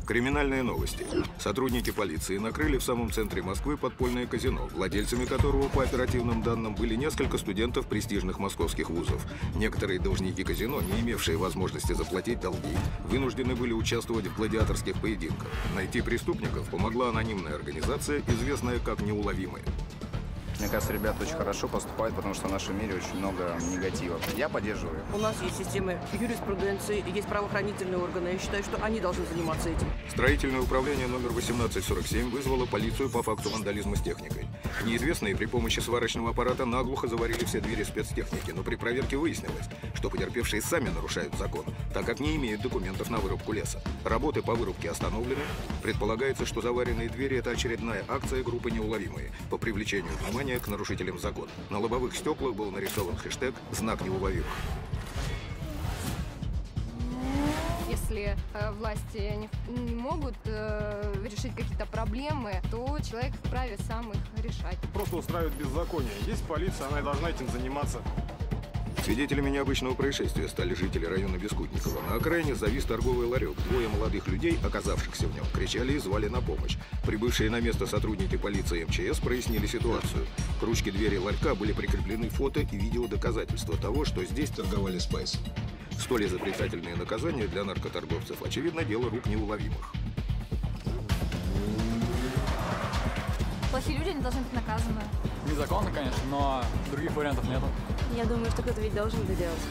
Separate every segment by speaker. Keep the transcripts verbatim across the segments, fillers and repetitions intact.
Speaker 1: Криминальные новости. Сотрудники полиции накрыли в самом центре Москвы подпольное казино, владельцами которого, по оперативным данным, были несколько студентов престижных московских вузов. Некоторые должники казино, не имевшие возможности заплатить долги, вынуждены были участвовать в гладиаторских поединках. Найти преступников помогла анонимная организация, известная как «Неуловимые».
Speaker 2: Мне кажется, ребята очень хорошо поступают, потому что в нашем мире очень много негатива. Я поддерживаю.
Speaker 3: У нас есть системы юриспруденции, есть правоохранительные органы. Я считаю, что они должны заниматься этим.
Speaker 1: Строительное управление номер восемнадцать сорок семь вызвало полицию по факту вандализма с техникой. Неизвестные при помощи сварочного аппарата наглухо заварили все двери спецтехники, но при проверке выяснилось, что потерпевшие сами нарушают закон, так как не имеют документов на вырубку леса. Работы по вырубке остановлены. Предполагается, что заваренные двери – это очередная акция группы «Неуловимые» по привлечению внимания к нарушителям закона. На лобовых стеклах был нарисован хэштег «Знак неуловимых».
Speaker 4: Если э, власти не, не могут э, решить какие-то проблемы, то человек вправе сам их решать.
Speaker 5: Просто устраивают беззаконие. Есть полиция, она и должна этим заниматься.
Speaker 1: Свидетелями необычного происшествия стали жители района Бескутникова. На окраине завис торговый ларек. Двое молодых людей, оказавшихся в нем, кричали и звали на помощь. Прибывшие на место сотрудники полиции и эм че эс прояснили ситуацию. К ручке двери ларька были прикреплены фото и видеодоказательства того, что здесь торговали спайс. Столь изобретательные наказания для наркоторговцев, очевидно, дело рук неуловимых.
Speaker 6: Плохие люди не должны быть наказаны.
Speaker 7: Незаконно, конечно, но других вариантов нету.
Speaker 6: Я думаю, что кто-то ведь должен это делать.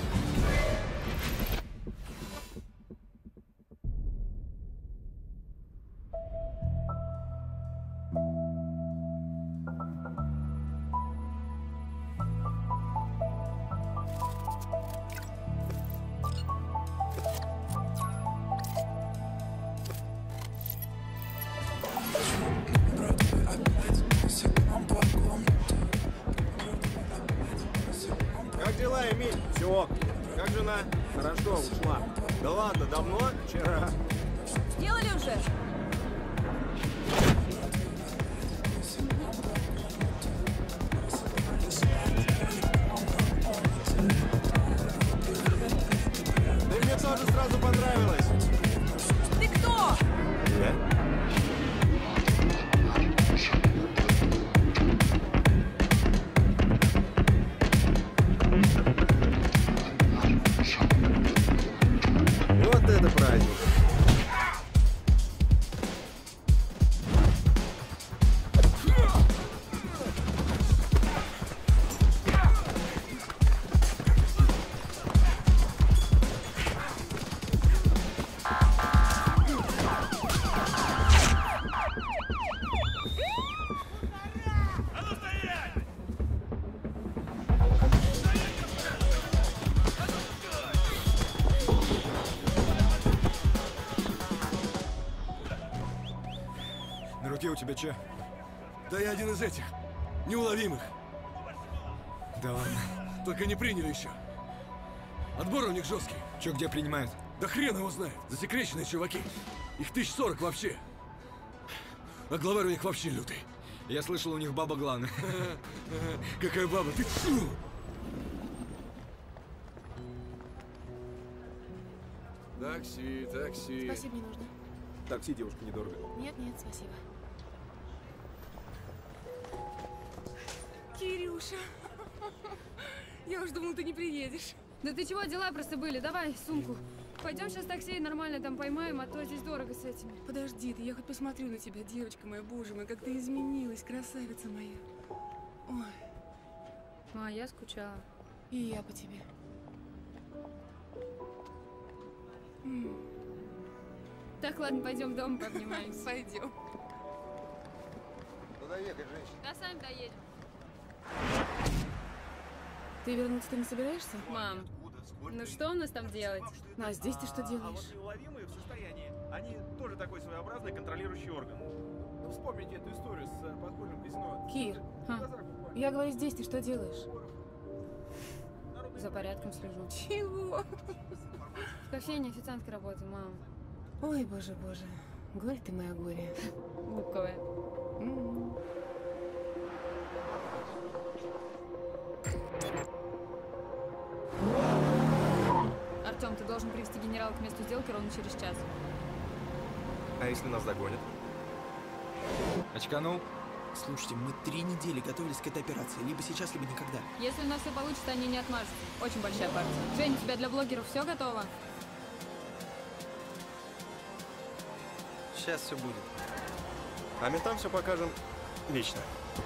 Speaker 5: Как дела, Эмиль? Все. Как жена? Хорошо, ушла. Да ладно, давно? Вчера.
Speaker 6: Сделали уже?
Speaker 5: Да и мне тоже сразу понравилось.
Speaker 6: Ты кто?
Speaker 5: Я? Вот это праздник!
Speaker 8: На руке у тебя че?
Speaker 9: Да я один из этих, неуловимых.
Speaker 8: Да ладно.
Speaker 9: Только не приняли еще. Отбор у них жесткий.
Speaker 8: Че, где принимают?
Speaker 9: Да хрен его знает. Засекреченные чуваки. Их тысяч сорок вообще. А главарь у них вообще лютый.
Speaker 8: Я слышал, у них баба главная.
Speaker 9: Какая баба? Ты... Такси, такси.
Speaker 6: Спасибо, не нужно.
Speaker 8: Такси, девушка, недорого.
Speaker 6: Нет, нет, спасибо.
Speaker 4: Кирюша, я уж думала, ты не приедешь. Да ты чего, дела просто были. Давай сумку. Пойдем сейчас такси нормально там поймаем, а то здесь дорого с этими.
Speaker 10: Подожди, ты, я хоть посмотрю на тебя, девочка моя, боже мой, как ты изменилась, красавица моя. Ой.
Speaker 4: А, я скучала.
Speaker 10: И я по тебе. М.
Speaker 4: Так, ладно, пойдем дома пообнимаемся.
Speaker 10: Пойдем.
Speaker 5: Куда ехать, женщина?
Speaker 4: Да сами доедем.
Speaker 10: Ты вернуться-то не собираешься?
Speaker 4: Мам, ну что у нас там делать?
Speaker 10: Ну, а здесь ты что
Speaker 11: А вот
Speaker 10: делаешь?
Speaker 11: неуловимые в состоянии, они тоже такой своеобразный контролирующий орган. Ну, вспомните эту историю с э, подпольным казино.
Speaker 10: Кир,
Speaker 4: А.
Speaker 11: Базар буквально.
Speaker 10: я говорю, здесь ты что делаешь?
Speaker 4: За порядком слежу.
Speaker 10: Чего?
Speaker 4: В кофейне официанткой работаю, мам.
Speaker 10: Ой, боже, боже. Горе ты моя горе.
Speaker 4: Губковая.
Speaker 10: М.
Speaker 4: Артем, ты должен привести генерала к месту сделки ровно через час.
Speaker 11: А если нас догонят?
Speaker 8: Очканул?
Speaker 12: Слушайте, мы три недели готовились к этой операции. Либо сейчас, либо никогда.
Speaker 4: Если у нас все получится, они не отмажутся. Очень большая партия. Жень, у тебя для блогеров все готово?
Speaker 11: Сейчас все будет. А ментам все покажем лично.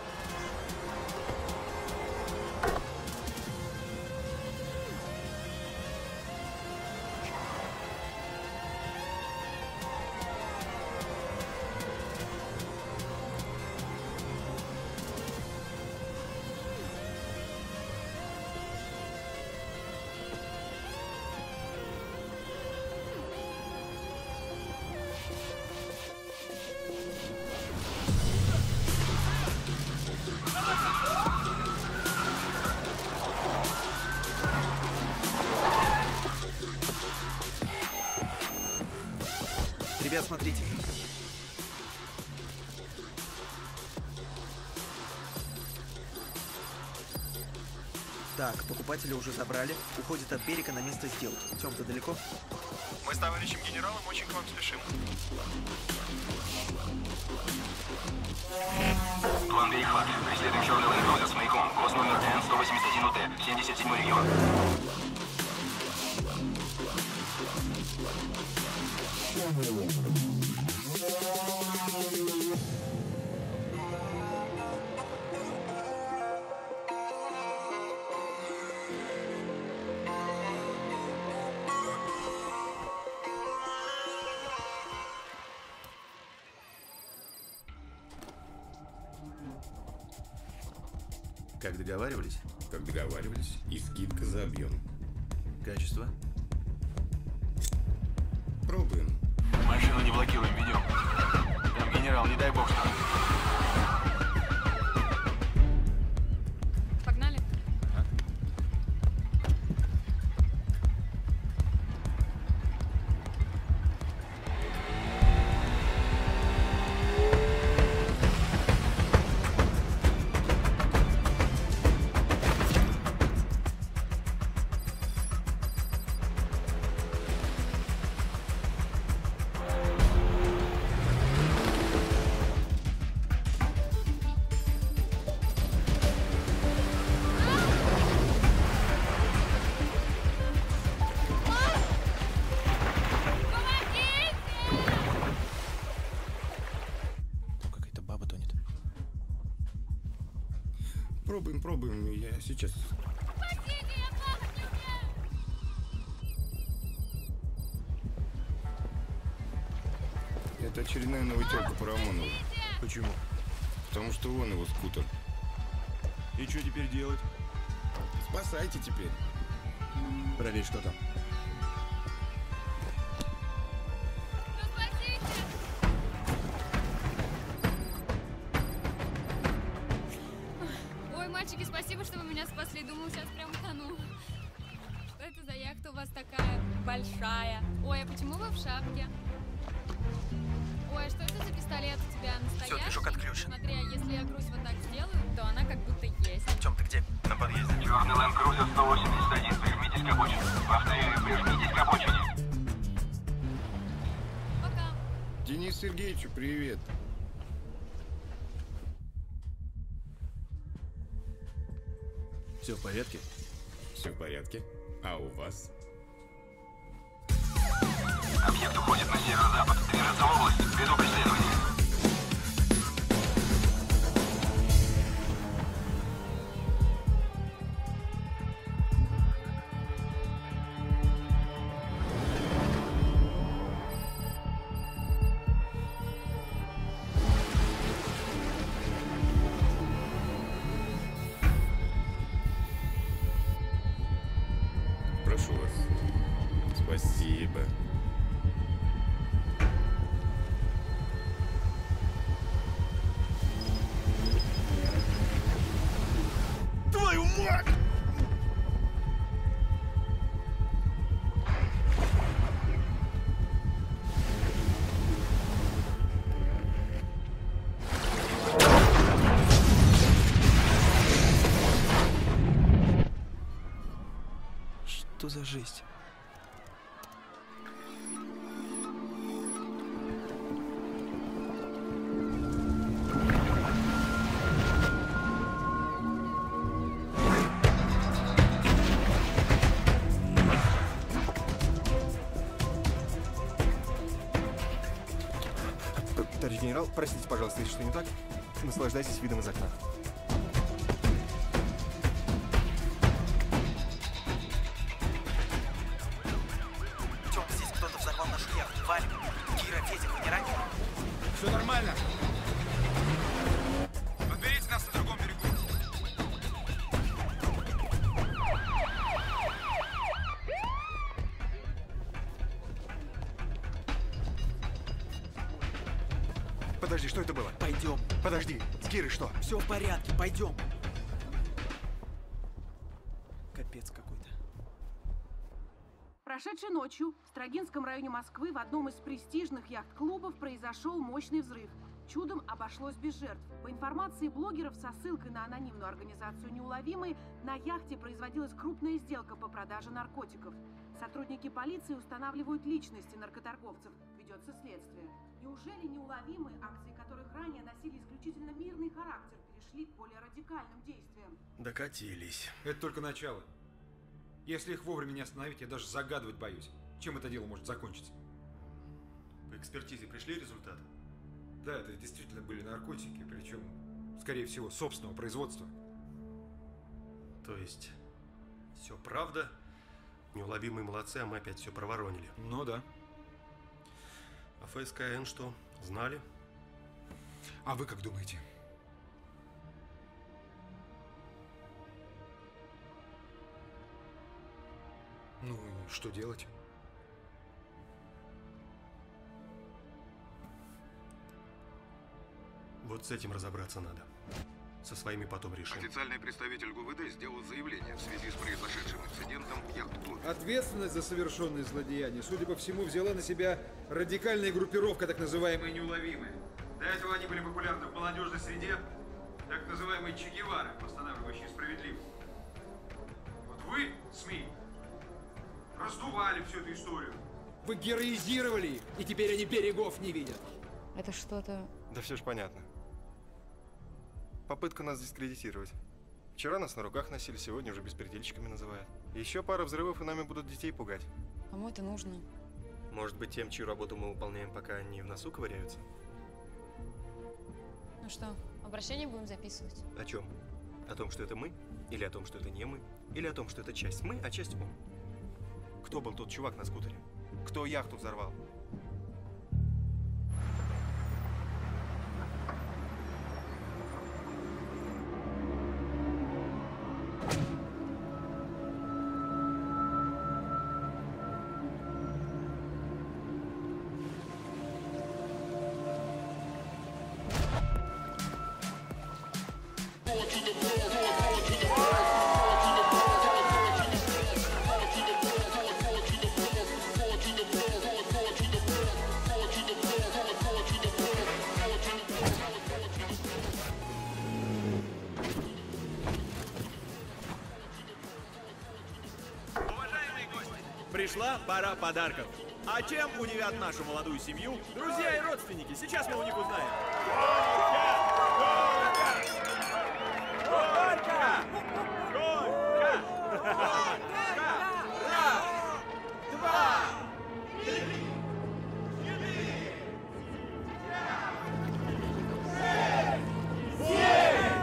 Speaker 12: Ребят, смотрите. Так, покупателя уже забрали. Уходит от берега на место сделки. Тём, ты далеко?
Speaker 11: Мы с товарищем генералом очень к вам спешим.
Speaker 13: План перехват. Преследуем черный лэнд-крузер с маяком. Кос номер Н сто восемьдесят один У Т. семьдесят седьмой регион.
Speaker 14: Как договаривались?
Speaker 15: Как договаривались. И скидка за объем.
Speaker 14: Качество?
Speaker 15: Пробуем.
Speaker 13: Машину не блокируем, ведем. Там генерал, не дай бог что.
Speaker 4: Погнали.
Speaker 15: Пробуем, пробуем. Я сейчас. Это очередная новотерка по Рамонову.
Speaker 14: Почему?
Speaker 15: Потому что вон его скутер.
Speaker 14: И что теперь делать?
Speaker 15: Спасайте теперь.
Speaker 14: Проверь, что там.
Speaker 4: Ой, мальчики, спасибо, что вы меня спасли. Думала, сейчас прям утону. Что это за яхта у вас такая большая? Ой, а почему вы в шапке? Ой, а что это за пистолет у тебя? Настоящий?
Speaker 12: Все, движок отключен.
Speaker 4: Смотри, а если я грудь вот так сделаю, то она как будто есть.
Speaker 12: Тём, ты где? На подъезде.
Speaker 13: Черный лэнд-крузер сто восемьдесят один. Прижмитесь к обочине. Повторяю, прижмитесь к обочине.
Speaker 4: Пока.
Speaker 15: Денис Сергеевичу привет.
Speaker 14: Все в порядке?
Speaker 15: Все в порядке. А у вас?
Speaker 13: Объект уходит на северо-запад. Движется в область. Веду преследование.
Speaker 15: Прошу вас. Спасибо.
Speaker 14: Твою мать!
Speaker 12: Что за жесть?
Speaker 16: Товарищ генерал, простите, пожалуйста, если что не так. Наслаждайтесь видом из окна.
Speaker 12: Тём, здесь кто-то взорвал нашу яхту. Валим. Кира, Федя, вы не ранены?
Speaker 8: Все нормально. Подберите нас на другом берегу.
Speaker 16: Подожди, что это было?
Speaker 12: Пойдем.
Speaker 16: Подожди, с Кирой что?
Speaker 12: Все в порядке, пойдем. Капец какой-то.
Speaker 17: Прошедшей ночью в Строгинском районе Москвы в одном из престижных яхт-клубов произошел мощный взрыв. Чудом обошлось без жертв. По информации блогеров со ссылкой на анонимную организацию «Неуловимые», на яхте производилась крупная сделка по продаже наркотиков. Сотрудники полиции устанавливают личности наркоторговцев. Ведется следствие. Неужели «Неуловимые», акции которых ранее носили исключительно мирный характер, перешли к более радикальным действиям?
Speaker 14: Докатились.
Speaker 8: Это только начало. Если их вовремя не остановить, я даже загадывать боюсь, чем это дело может закончиться.
Speaker 14: По экспертизе пришли результаты?
Speaker 8: Да, это действительно были наркотики, причем, скорее всего, собственного производства.
Speaker 14: То есть, все правда? Неуловимые молодцы, а мы опять все проворонили.
Speaker 8: Ну да.
Speaker 14: А ФСКН что, знали?
Speaker 8: А вы как думаете? Ну и что делать?
Speaker 14: Вот с этим разобраться надо. Со своими потом решим.
Speaker 1: Официальный представитель ГУВД сделал заявление в связи с произошедшим инцидентом в яхт-клубе.
Speaker 8: Ответственность за совершенные злодеяния, судя по всему, взяла на себя радикальная группировка, так называемые «Неуловимые». До этого они были популярны в молодежной среде, так называемые Че Гевары, восстанавливающие справедливость. Вот вы, СМИ, раздували всю эту историю. Вы героизировали их, и теперь они берегов не видят.
Speaker 18: Это что-то...
Speaker 16: Да все ж понятно. Попытка нас дискредитировать. Вчера нас на руках носили, сегодня уже беспредельщиками называют. Еще пара взрывов, и нами будут детей пугать.
Speaker 18: Кому это нужно?
Speaker 14: Может быть, тем, чью работу мы выполняем, пока они в носу ковыряются?
Speaker 18: Ну что, обращение будем записывать?
Speaker 14: О чем? О том, что это мы? Или о том, что это не мы? Или о том, что это часть мы, а часть он? Кто был тот чувак на скутере?
Speaker 16: Кто яхту взорвал?
Speaker 11: Пришла пора подарков. А чем удивят нашу молодую семью друзья и родственники? Сейчас мы у них узнаем. Горько! Горько! Горько! Раз, два, три, четыре, пять, шесть, семь!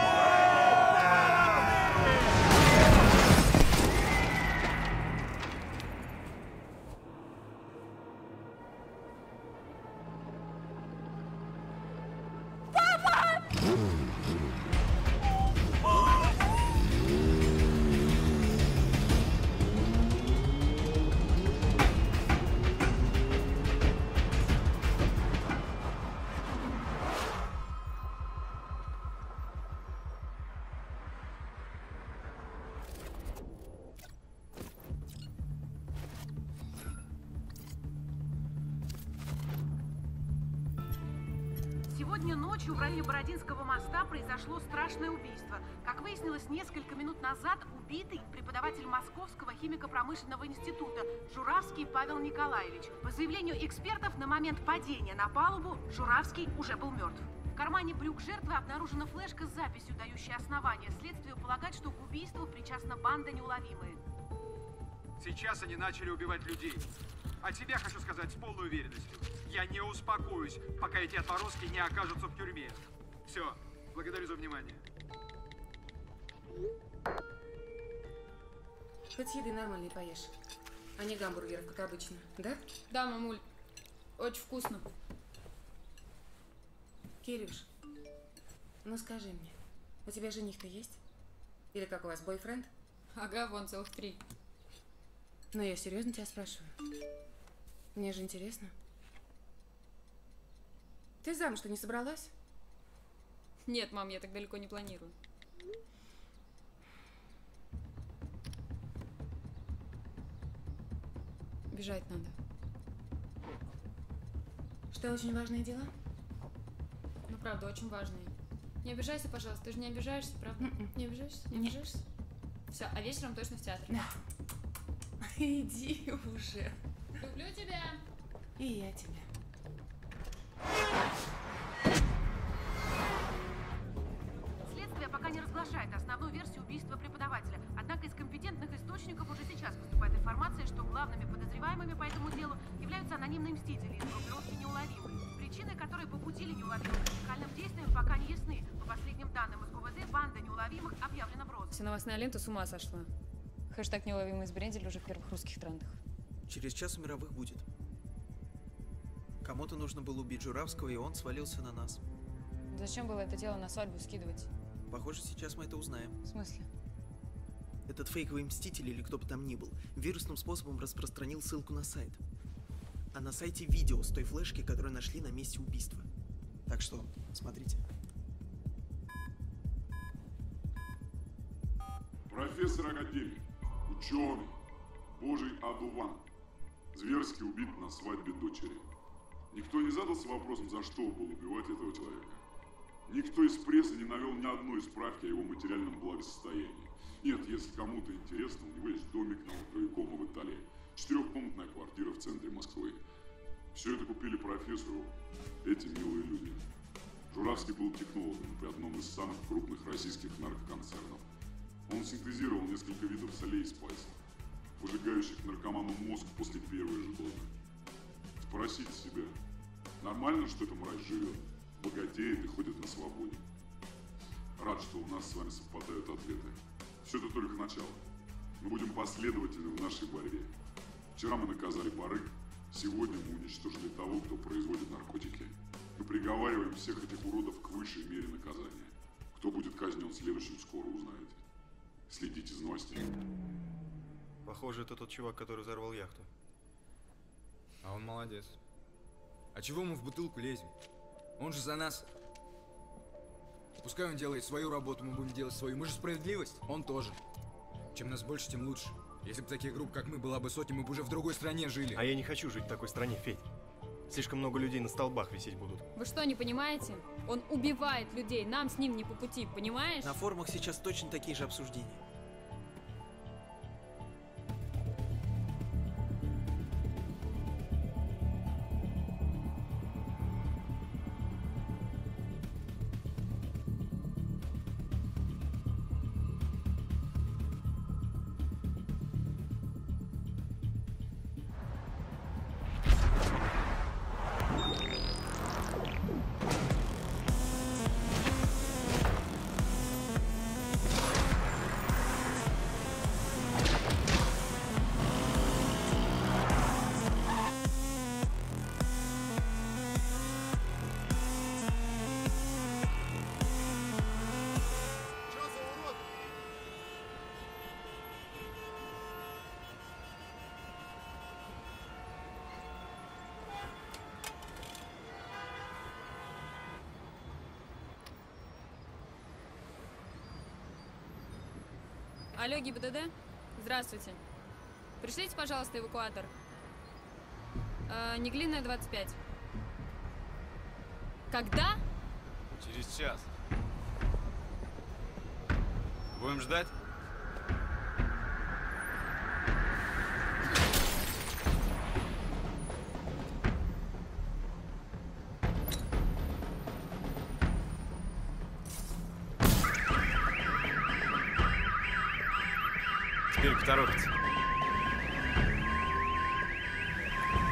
Speaker 17: Сегодня ночью в районе Бородинского моста произошло страшное убийство. Как выяснилось несколько минут назад, убитый преподаватель Московского химико-промышленного института Журавский Павел Николаевич. По заявлению экспертов, на момент падения на палубу Журавский уже был мертв. В кармане брюк жертвы обнаружена флешка с записью, дающей основания следствию полагать, что к убийству причастна банда Неуловимые.
Speaker 8: Сейчас они начали убивать людей. От себя хочу сказать с полной уверенностью. Я не успокоюсь, пока эти отморозки не окажутся в тюрьме. Все. Благодарю за внимание.
Speaker 10: Хоть еды нормальной поешь, а не гамбургеров, как обычно, да?
Speaker 4: Да, мамуль. Очень вкусно.
Speaker 10: Кирюш, ну скажи мне, у тебя жених-то есть? Или как у вас, бойфренд?
Speaker 4: Ага, вон целых три.
Speaker 10: Ну, я серьезно тебя спрашиваю. Мне же интересно. Ты замуж-то не собралась?
Speaker 4: Нет, мам, я так далеко не планирую. Бежать надо.
Speaker 10: Что, очень важные дела?
Speaker 4: Ну, правда, очень важные. Не обижайся, пожалуйста. Ты же не обижаешься, правда?
Speaker 10: Mm-mm.
Speaker 4: Не обижаешься? Не
Speaker 10: Нет.
Speaker 4: обижаешься? Все, а вечером точно в театр.
Speaker 10: Да. Иди уже.
Speaker 4: Люблю тебя.
Speaker 10: И я тебя.
Speaker 17: Следствие пока не разглашает основную версию убийства преподавателя. Однако из компетентных источников уже сейчас поступает информация, что главными подозреваемыми по этому делу являются анонимные мстители из группировки «Неуловимые». Причины, которые побудили неуловимых к радикальным действиям, пока не ясны. По последним данным из ГУВД, банда неуловимых объявлена в розыск.
Speaker 4: Вся новостная лента с ума сошла. Хэштег «Неуловимый» сбрендили уже в первых русских трендах.
Speaker 12: Через час у мировых будет. Кому-то нужно было убить Журавского, и он свалился на нас.
Speaker 18: Зачем было это дело на свадьбу скидывать?
Speaker 12: Похоже, сейчас мы это узнаем.
Speaker 18: В смысле?
Speaker 12: Этот фейковый мститель, или кто бы там ни был, вирусным способом распространил ссылку на сайт. А на сайте видео с той флешки, которую нашли на месте убийства. Так что, смотрите.
Speaker 19: Профессор академии, ученый, божий одуван, зверски убит на свадьбе дочери. Никто не задался вопросом, за что был убивать этого человека. Никто из прессы не навел ни одной справки о его материальном благосостоянии. Нет, если кому-то интересно, у него есть домик на Троекома в Италии. Четырехкомнатная квартира в центре Москвы. Все это купили профессору эти милые люди. Журавский был технологом при одном из самых крупных российских наркоконцернов. Он синтезировал несколько видов солей и спайсов, выжигающих наркоману мозг после первой же дозы. Спросите себя, нормально, что эта мразь живет, богатеет и ходит на свободе? Рад, что у нас с вами совпадают ответы. Все это только начало. Мы будем последовательны в нашей борьбе. Вчера мы наказали барыг, сегодня мы уничтожили того, кто производит наркотики. Мы приговариваем всех этих уродов к высшей мере наказания. Кто будет казнен следующим, скоро узнаете. Следите за новостями.
Speaker 14: Похоже, это тот чувак, который взорвал яхту.
Speaker 20: А он молодец. А чего мы в бутылку лезем? Он же за нас. Пускай он делает свою работу, мы будем делать свою. Мы же справедливость, он тоже. Чем нас больше, тем лучше. Если бы таких групп, как мы, была бы сотня, мы бы уже в другой стране жили.
Speaker 14: А я не хочу жить в такой стране, Федь. Слишком много людей на столбах висеть будут.
Speaker 4: Вы что, не понимаете? Он убивает людей, нам с ним не по пути, понимаешь?
Speaker 12: На форумах сейчас точно такие же обсуждения.
Speaker 4: Алло, ГИБДД? Здравствуйте. Пришлите, пожалуйста, эвакуатор. Э, Неглинная, двадцать пять. Когда?
Speaker 20: Через час. Будем ждать?
Speaker 14: Теперь поторопится.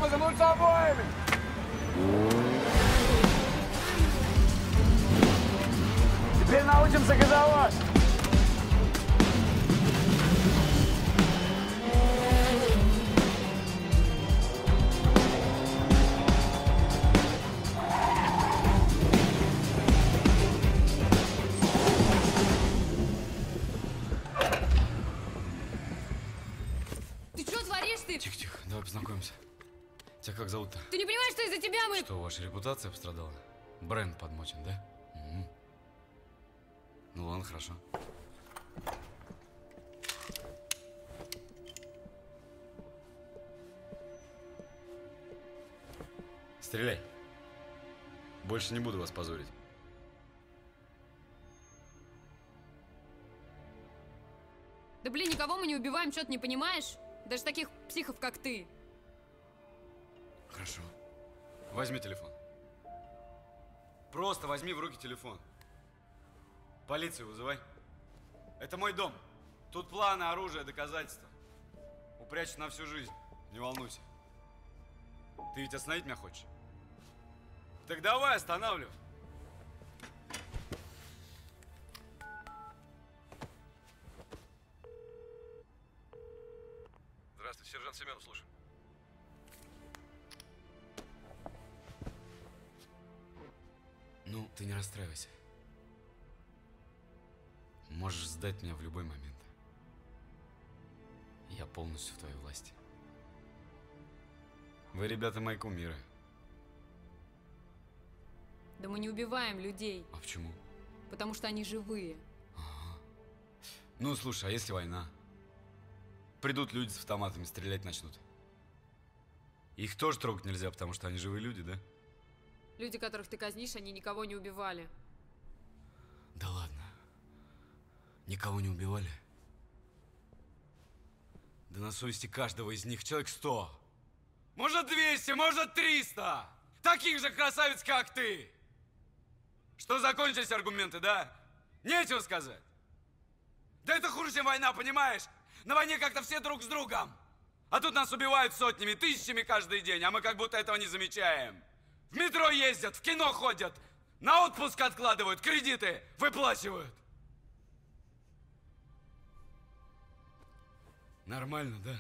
Speaker 7: мы замнутся обоими! Теперь научимся газовать!
Speaker 4: Ты что творишь ты?
Speaker 21: Тихо-тихо, давай познакомимся. Тебя как зовут-то?
Speaker 4: Ты не понимаешь, что из-за тебя мы...
Speaker 21: Что, ваша репутация пострадала? Бренд подмочен, да? Угу. Ну ладно, хорошо. Стреляй. Больше не буду вас позорить.
Speaker 4: Да блин, никого мы не убиваем, что ты не понимаешь? Даже таких психов, как ты.
Speaker 21: Хорошо. Возьми телефон. Просто возьми в руки телефон. Полицию вызывай. Это мой дом. Тут планы, оружие, доказательства. Упрячут на всю жизнь. Не волнуйся. Ты ведь остановить меня хочешь? Так давай, останавливай.
Speaker 9: Здравствуйте, сержант Семенов, слушай.
Speaker 21: Ну, ты не расстраивайся. Можешь сдать меня в любой момент. Я полностью в твоей власти. Вы, ребята, мои кумиры.
Speaker 4: Да мы не убиваем людей.
Speaker 21: А почему?
Speaker 4: Потому что они живые.
Speaker 21: Ага. Ну, слушай, а если война? Придут люди с автоматами, стрелять начнут. Их тоже трогать нельзя, потому что они живые люди, да?
Speaker 4: Люди, которых ты казнишь, они никого не убивали.
Speaker 21: Да ладно. Никого не убивали? Да на совести каждого из них человек сто. Может, двести, может, триста. Таких же красавиц, как ты. Что, закончились аргументы, да? Нечего сказать. Да это хуже, чем война, понимаешь? На войне как-то все друг с другом. А тут нас убивают сотнями, тысячами каждый день, а мы как будто этого не замечаем. В метро ездят, в кино ходят, на отпуск откладывают, кредиты выплачивают. Нормально, да?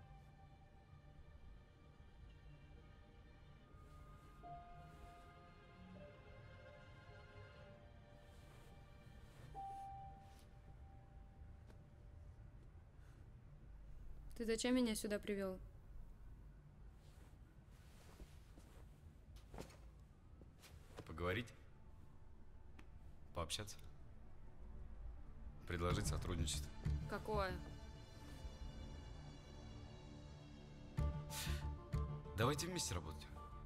Speaker 4: Ты зачем меня сюда привел?
Speaker 21: Поговорить? Пообщаться? Предложить сотрудничество?
Speaker 4: Какое?
Speaker 21: Давайте вместе работать.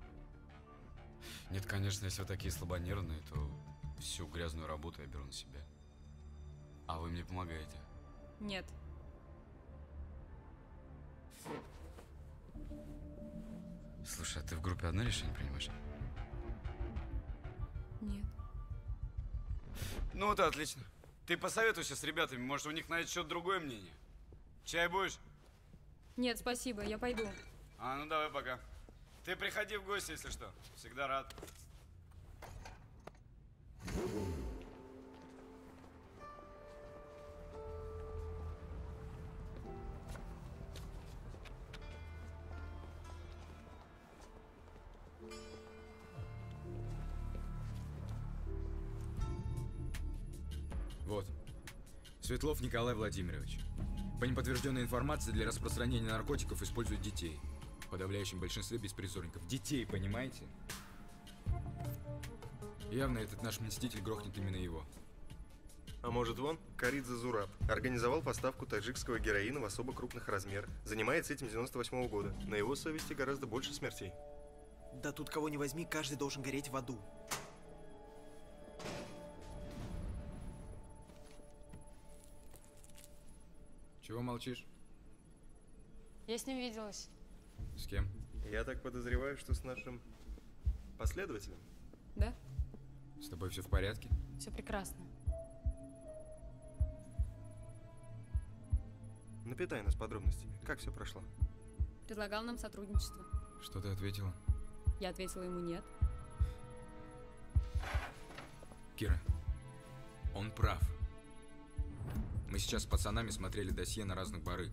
Speaker 21: Нет, конечно, если вы такие слабонервные, то всю грязную работу я беру на себя. А вы мне помогаете.
Speaker 4: Нет.
Speaker 21: Слушай, а ты в группе одно решение принимаешь?
Speaker 4: Нет.
Speaker 21: Ну вот и отлично. Ты посоветуйся с ребятами, может, у них на этот счет другое мнение. Чай будешь?
Speaker 4: Нет, спасибо, я пойду.
Speaker 21: А, ну давай, пока. Ты приходи в гости, если что. Всегда рад.
Speaker 20: Вот. Светлов Николай Владимирович. По неподтвержденной информации, для распространения наркотиков используют детей. В подавляющем большинстве беспризорников. Детей, понимаете? Явно этот наш мститель грохнет именно его.
Speaker 16: А может вон, Каридзе Зураб организовал поставку таджикского героина в особо крупных размерах. Занимается этим с девяносто восьмого года. На его совести гораздо больше смертей.
Speaker 12: Да тут кого не возьми, каждый должен гореть в аду.
Speaker 20: Чего молчишь?
Speaker 18: Я с ним виделась.
Speaker 20: С кем?
Speaker 16: Я так подозреваю, что с нашим последователем.
Speaker 18: Да?
Speaker 20: С тобой все в порядке?
Speaker 18: Все прекрасно.
Speaker 16: Напитай нас подробностями. Как все прошло?
Speaker 4: Предлагал нам сотрудничество.
Speaker 20: Что ты ответила?
Speaker 18: Я ответила ему нет.
Speaker 20: Кира, он прав. Мы сейчас с пацанами смотрели досье на разных барыг.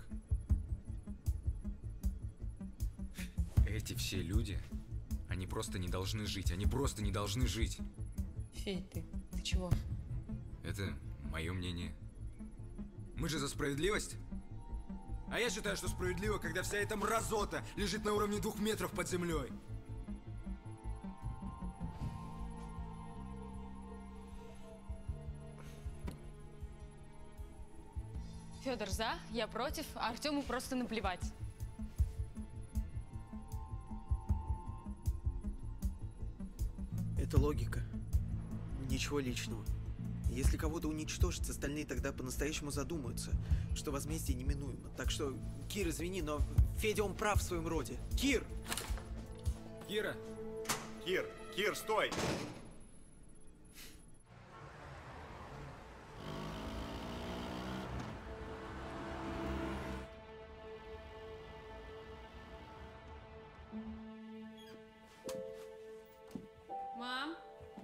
Speaker 20: Эти все люди, они просто не должны жить. Они просто не должны жить.
Speaker 18: Федь, ты, ты чего?
Speaker 20: Это мое мнение. Мы же за справедливость. А я считаю, что справедливо, когда вся эта мразота лежит на уровне двух метров под землей.
Speaker 18: Федор за, я против, а Артему просто наплевать.
Speaker 12: Это логика. Ничего личного. Если кого-то уничтожить, остальные тогда по-настоящему задумаются, что возмездие неминуемо. Так что, Кир, извини, но Федя, он прав в своем роде. Кир!
Speaker 20: Кира!
Speaker 16: Кир! Кир, стой!
Speaker 18: Мам?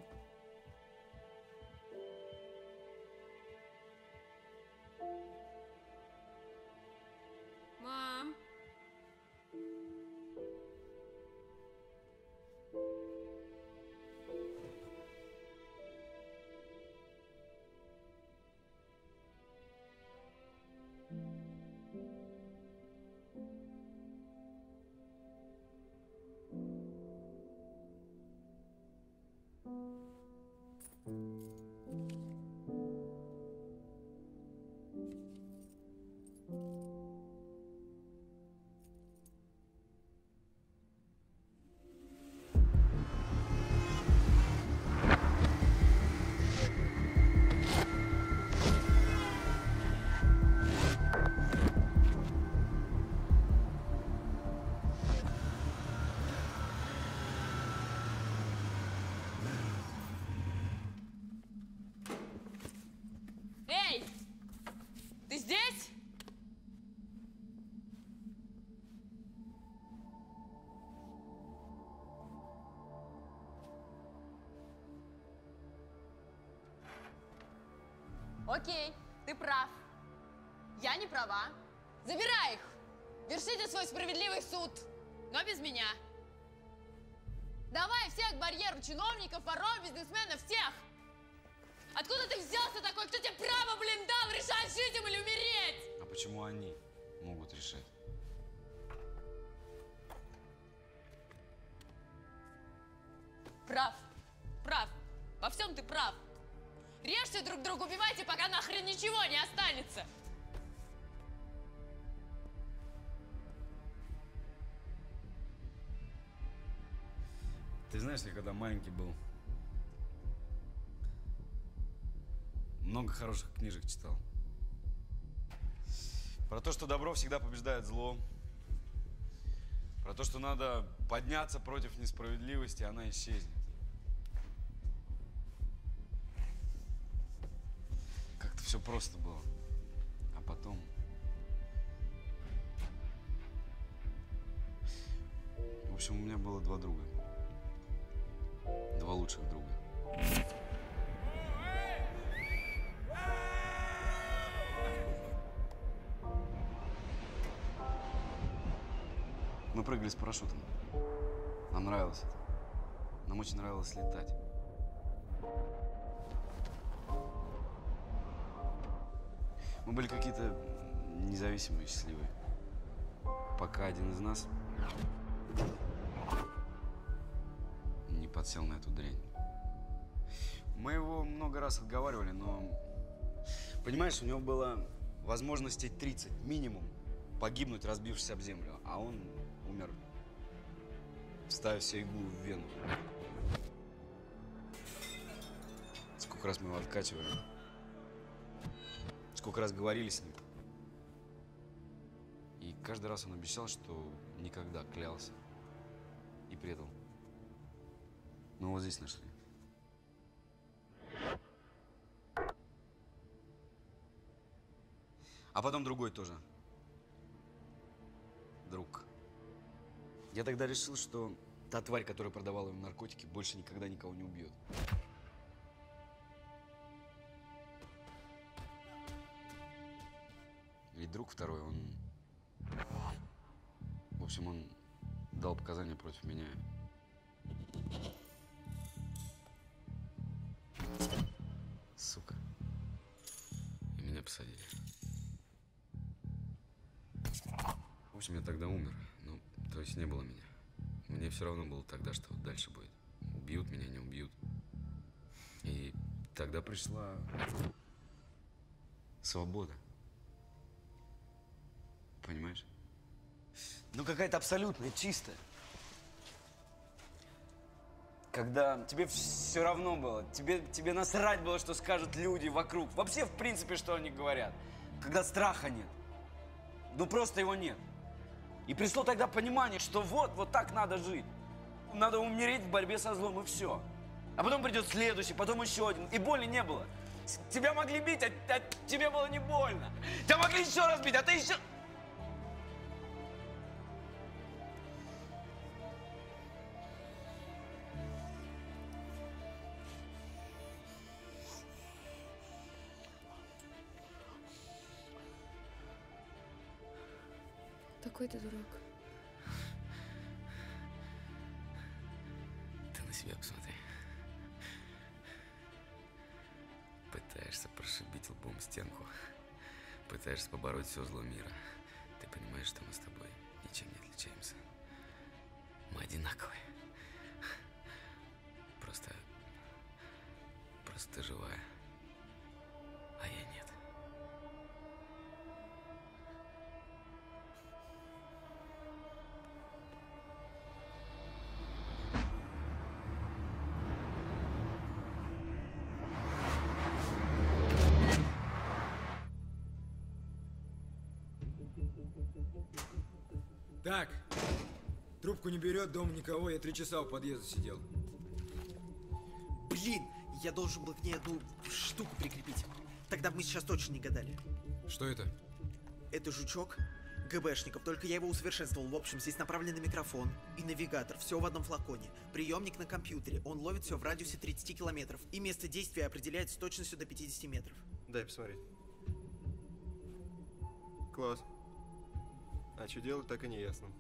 Speaker 18: Мам? Эй! Ты здесь? Окей, ты прав. Я не права. Забирай их! Вершите свой справедливый суд, но без меня. Давай всех к барьеру, чиновников, воров, бизнесменов, всех! Откуда ты взялся такой? Кто тебе право, блин, дал решать, жить им или умереть?
Speaker 21: А почему они могут решать?
Speaker 18: Прав. Прав. Во всем ты прав. Режьте друг друга, убивайте, пока нахрен ничего не останется.
Speaker 21: Ты знаешь, я когда маленький был, много хороших книжек читал. Про то, что добро всегда побеждает зло. Про то, что надо подняться против несправедливости, она исчезнет. Как-то все просто было. А потом... В общем, у меня было два друга. Два лучших друга. Мы прыгали с парашютом. Нам нравилось это. Нам очень нравилось летать. Мы были какие-то независимые, счастливые. Пока один из нас не подсел на эту дрянь. Мы его много раз отговаривали, но... Понимаешь, у него было возможностей тридцать минимум погибнуть, разбившись об землю. А он умер, вставив себе иглу в вену. Сколько раз мы его откачивали. Сколько раз говорили с ним. И каждый раз он обещал, что никогда, клялся и предал. Но вот здесь нашли. А потом другой тоже. Друг. Я тогда решил, что та тварь, которая продавала им наркотики, больше никогда никого не убьет. И друг второй, он… В общем, он дал показания против меня. Сука. И меня посадили. В общем, я тогда умер. Ну, то есть не было меня. Мне все равно было тогда, что дальше будет. Убьют меня, не убьют. И тогда пришла свобода. Понимаешь? Ну, какая-то абсолютная, чистая. Когда тебе все равно было, тебе, тебе насрать было, что скажут люди вокруг. Вообще, в принципе, что они говорят. Когда страха нет. Ну, просто его нет. И пришло тогда понимание, что вот, вот так надо жить. Надо умереть в борьбе со злом, и все. А потом придет следующий, потом еще один. И боли не было. Тебя могли бить, а, а тебе было не больно. Тебя могли еще раз бить, а ты еще…
Speaker 10: Какой ты дурак.
Speaker 21: Ты на себя посмотри. Пытаешься прошибить лбом стенку. Пытаешься побороть все зло мира. Ты понимаешь, что мы с тобой ничем не отличаемся. Мы одинаковые. Просто… Просто ты живая. А я нет.
Speaker 20: Так, трубку не берет, дома никого, я три часа у подъезда сидел.
Speaker 12: Блин, я должен был к ней одну штуку прикрепить. Тогда бы мы сейчас точно не гадали.
Speaker 20: Что это?
Speaker 12: Это жучок ГБшников, только я его усовершенствовал. В общем, здесь направленный микрофон и навигатор, все в одном флаконе. Приемник на компьютере, он ловит все в радиусе тридцати километров. И место действия определяет с точностью до пятидесяти метров.
Speaker 16: Дай посмотреть. Класс. А что делать, так и не ясно.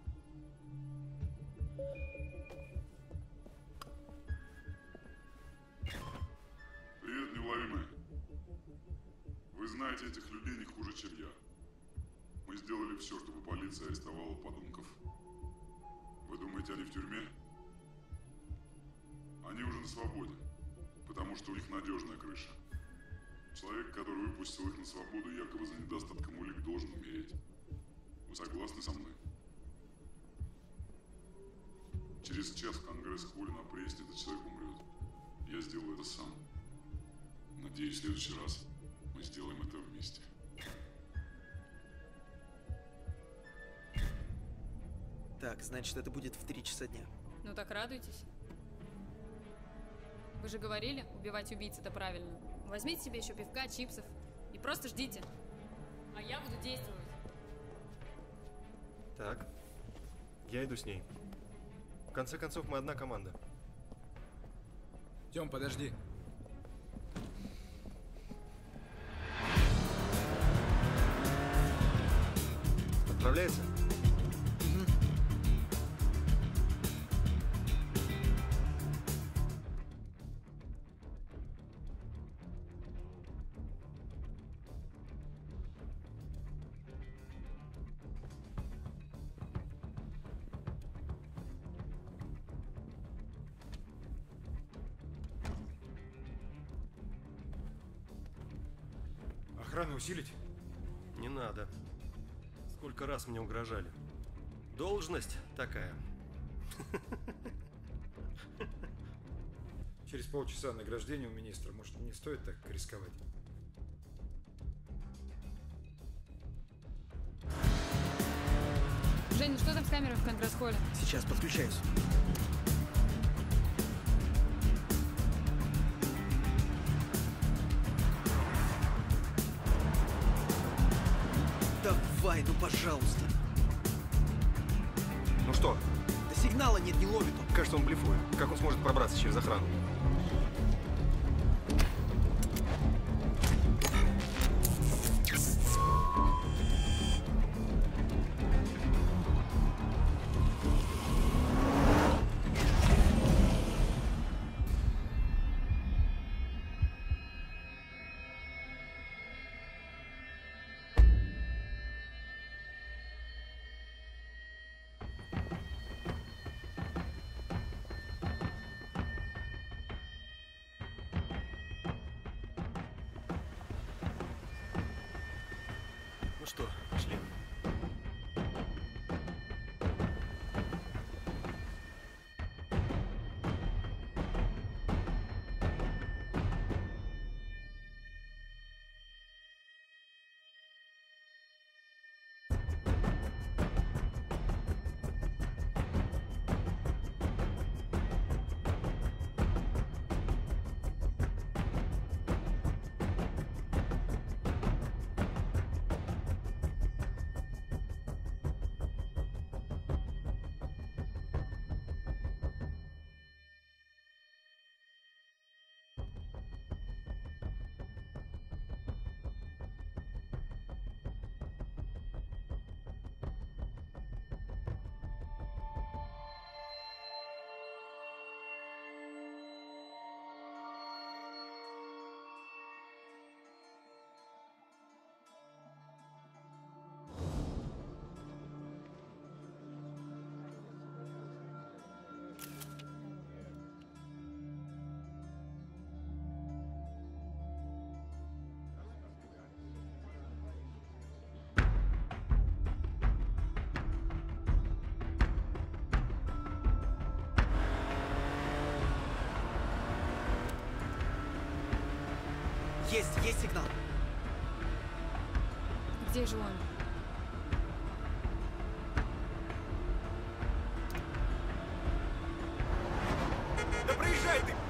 Speaker 19: Привет, неуловимые. Вы знаете этих людей не хуже, чем я. Мы сделали все, чтобы полиция арестовала подонков. Вы думаете, они в тюрьме? Они уже на свободе, потому что у них надежная крыша. Человек, который выпустил их на свободу якобы за недостатком улик, должен умереть. Вы согласны со мной? Через час в Конгресс-холле на прессе этот человек умрет. Я сделаю это сам. Надеюсь, в следующий раз мы сделаем это вместе.
Speaker 12: Так, значит, это будет в три часа дня.
Speaker 4: Ну так радуйтесь. Вы же говорили, убивать убийц это правильно. Возьмите себе еще пивка, чипсов и просто ждите. А я буду действовать.
Speaker 16: Так, я иду с ней. В конце концов, мы одна команда.
Speaker 20: Тём, подожди.
Speaker 16: Отправляется?
Speaker 20: Охрану усилить?
Speaker 16: Не надо. Сколько раз мне угрожали. Должность такая.
Speaker 8: Через полчаса награждение у министра. Может, не стоит так рисковать?
Speaker 4: Жень, ну что там с камерой в Конгресс-холле?
Speaker 12: Сейчас подключаюсь. Давай, ну пожалуйста.
Speaker 16: Ну что,
Speaker 12: Сигнала нет, не ловит он.
Speaker 14: Кажется, он блефует. Как он сможет пробраться через охрану? Ну что, пошли.
Speaker 12: Есть, есть сигнал.
Speaker 6: Где же он?
Speaker 14: Да проезжай ты!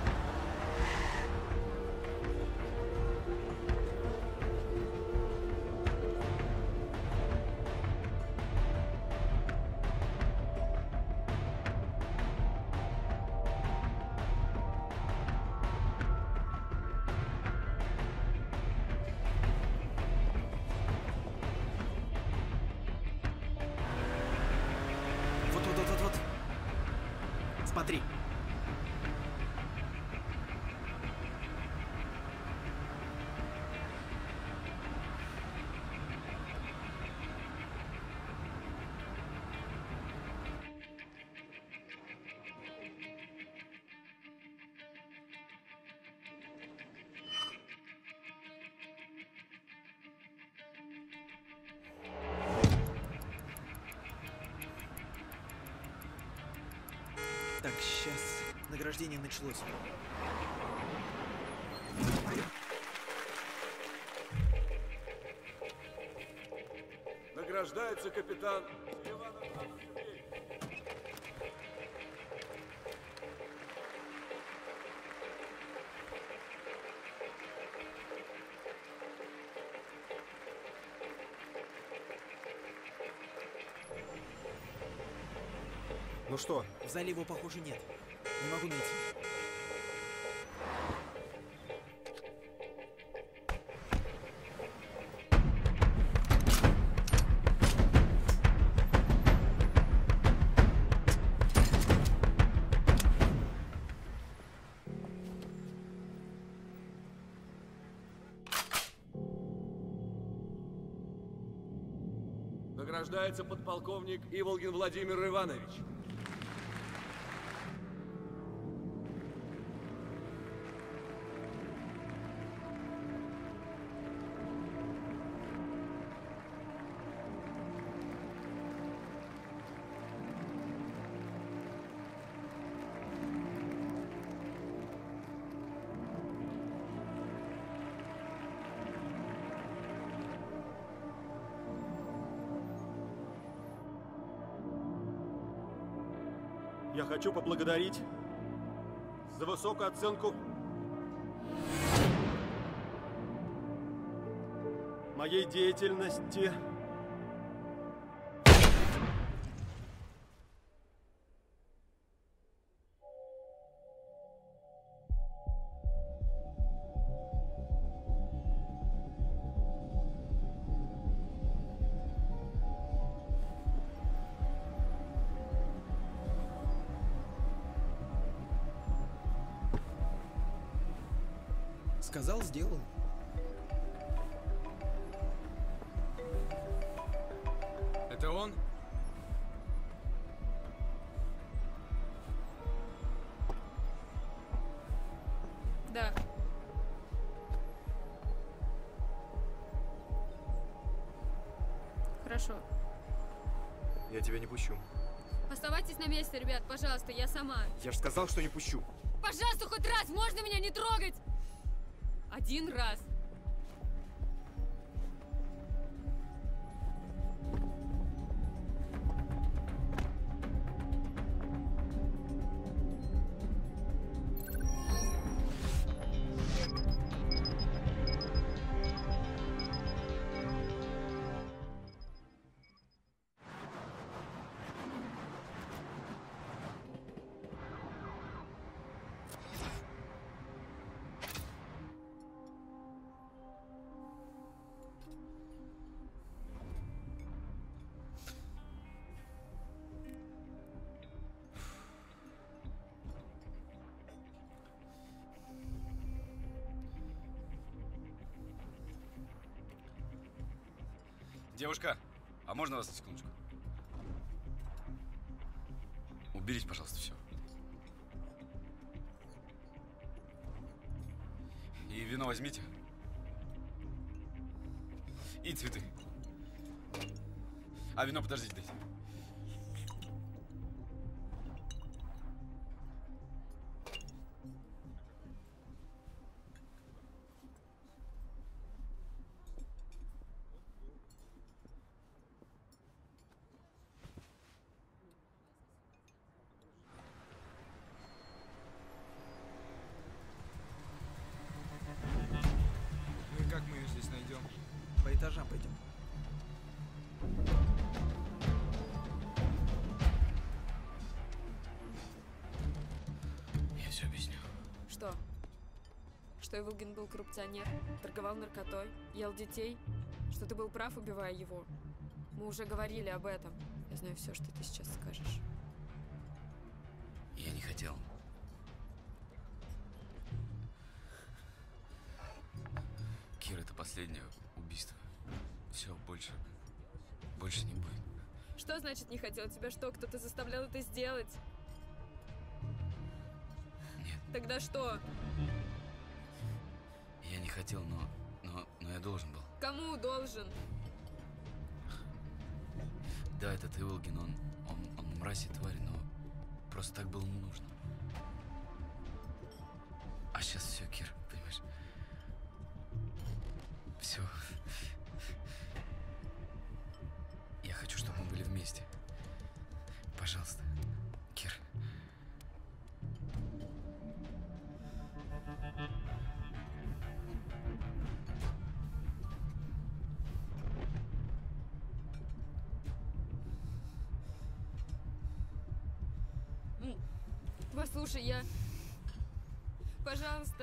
Speaker 12: Вот, вот, вот, вот, вот. Смотри. Так, сейчас награждение началось.
Speaker 9: Награждается капитан.
Speaker 14: Ну что?
Speaker 12: В зале его, похоже, нет. Не могу найти.
Speaker 9: Награждается подполковник Иволгин Владимир Иванович.
Speaker 11: Я хочу поблагодарить за высокую оценку моей деятельности
Speaker 12: Сказал, сделал.
Speaker 20: Это он?
Speaker 4: Да. Хорошо.
Speaker 14: Я тебя не пущу.
Speaker 4: Оставайтесь на месте, ребят, пожалуйста, я сама.
Speaker 14: Я же сказал, что не пущу.
Speaker 4: Пожалуйста, хоть раз, можно меня не трогать? Один раз.
Speaker 21: Девушка, а можно вас на секундочку? Уберите, пожалуйста, все. И вино возьмите. И цветы. А вино подождите, дайте.
Speaker 20: Как мы ее здесь найдем?
Speaker 12: По этажам пойдем.
Speaker 21: Я все объясню.
Speaker 4: Что? Что Иволгин был коррупционер, торговал наркотой, ел детей? Что ты был прав, убивая его? Мы уже говорили об этом. Я знаю все, что ты сейчас скажешь.
Speaker 21: Я не хотел. Кира, это последнее убийство. Все, больше, больше не будет.
Speaker 4: Что значит не хотел? Тебя что, кто-то заставлял это сделать?
Speaker 21: Нет.
Speaker 4: Тогда что?
Speaker 21: Я не хотел, но, но, но я должен был.
Speaker 4: Кому должен?
Speaker 21: Да, этот Иволгин, он, он, он мразь и тварь, но просто так было нужно. А сейчас все, Кир, понимаешь? Все. Я хочу, чтобы мы были вместе. Пожалуйста, Кир.
Speaker 4: Послушай, я... Пожалуйста.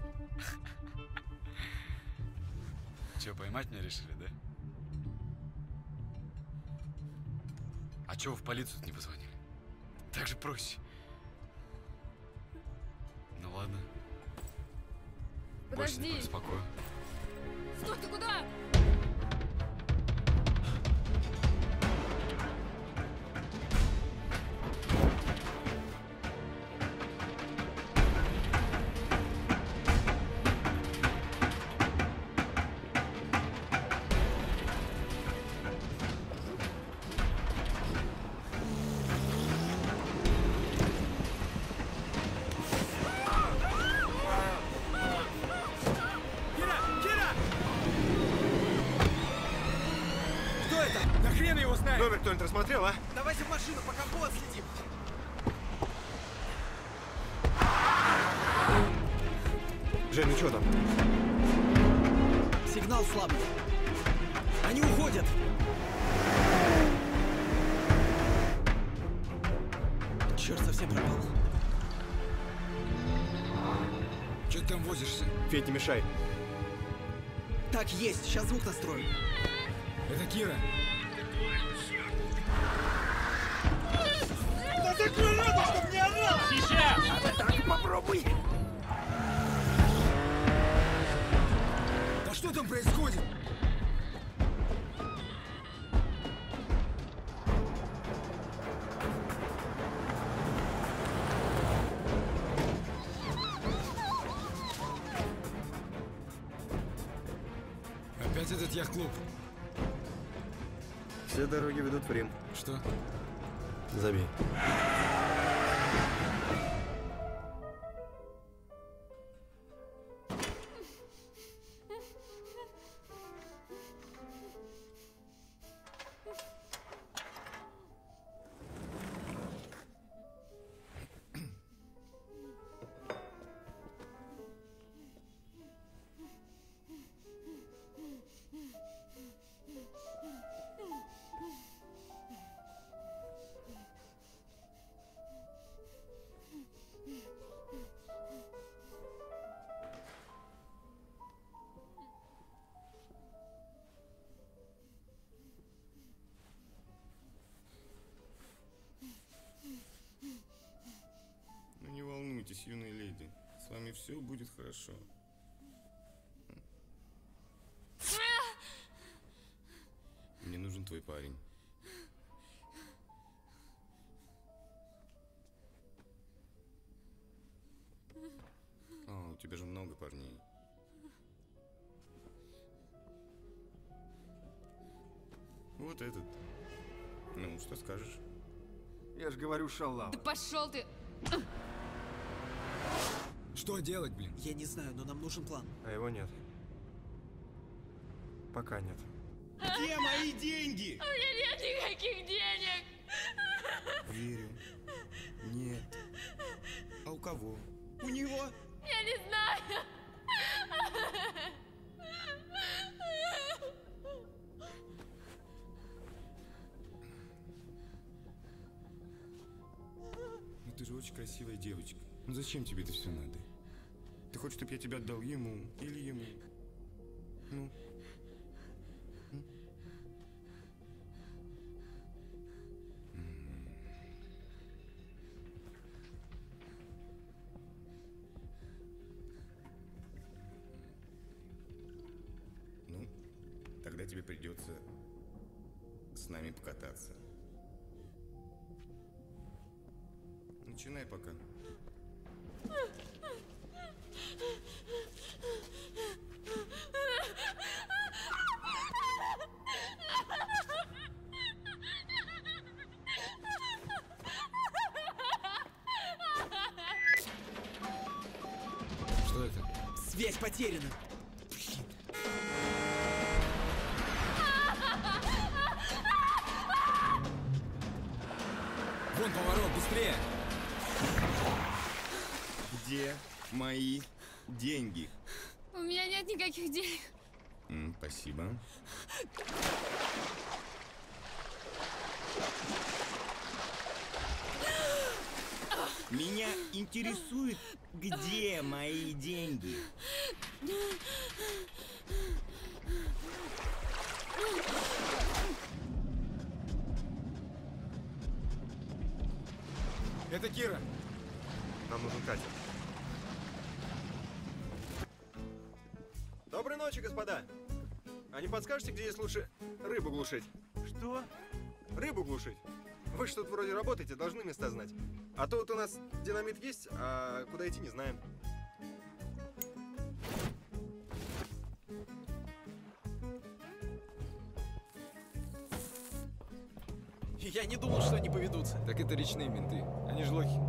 Speaker 21: Че, поймать меня решили, да? А чего вы в полицию не позвонили? Так же проще. Ну ладно. Больше не
Speaker 4: Подожди.
Speaker 21: беспокою.
Speaker 4: Стой, ты куда?
Speaker 14: Номер кто-нибудь рассмотрел, а?
Speaker 12: Давайте в машину, пока бот следим.
Speaker 14: Жень, ну что там?
Speaker 12: Сигнал слабый. Они уходят. Черт, совсем пропал.
Speaker 20: Че ты там возишься?
Speaker 14: Федь, не мешай.
Speaker 12: Так, есть. Сейчас звук настрою.
Speaker 20: Это Кира.
Speaker 7: Да закрой рот, чтоб не орал! Сейчас!
Speaker 12: А ты так попробуй.
Speaker 20: Что там происходит? Опять этот яхт-клуб.
Speaker 16: Все дороги ведут в Рим.
Speaker 20: Что?
Speaker 16: Забей.
Speaker 15: Ну не волнуйтесь, юная леди. С вами все будет хорошо. Мне нужен твой парень. О, у тебя же много парней. Вот этот. Ну, что скажешь?
Speaker 20: Я же говорю, шалава.
Speaker 4: Да пошел ты!
Speaker 20: Что делать, блин?
Speaker 12: Я не знаю, но нам нужен план.
Speaker 16: А его нет. Пока нет.
Speaker 15: Где мои деньги?
Speaker 18: У меня нет никаких денег.
Speaker 15: Верю. Нет. А у кого? У него?
Speaker 18: Я не знаю.
Speaker 15: Ну ты же очень красивая девочка. Ну зачем тебе это все надо? Ты хочешь, чтобы я тебя отдал ему или ему? Ну? М? М. Ну, тогда тебе придется с нами покататься. Начинай пока.
Speaker 20: Что это?
Speaker 12: Связь потеряна.
Speaker 20: Вон поворот, быстрее!
Speaker 15: Где мои деньги?
Speaker 4: У меня нет никаких денег.
Speaker 15: М, спасибо. Меня интересует, где мои деньги.
Speaker 20: Это Кира.
Speaker 16: Нам нужен катер. Доброй ночи, господа. А не подскажете, где есть лучше рыбу глушить? Что? Рыбу глушить. Вы ж тут вроде работаете, должны места знать. А то вот у нас динамит есть, а куда идти не знаем.
Speaker 12: Я не думал, что они поведутся.
Speaker 20: Так это речные менты. Они ж лохи.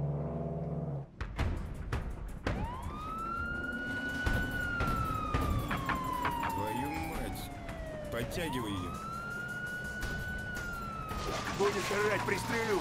Speaker 15: Твою мать. Подтягивай ее.
Speaker 11: Будешь орать, пристрелю.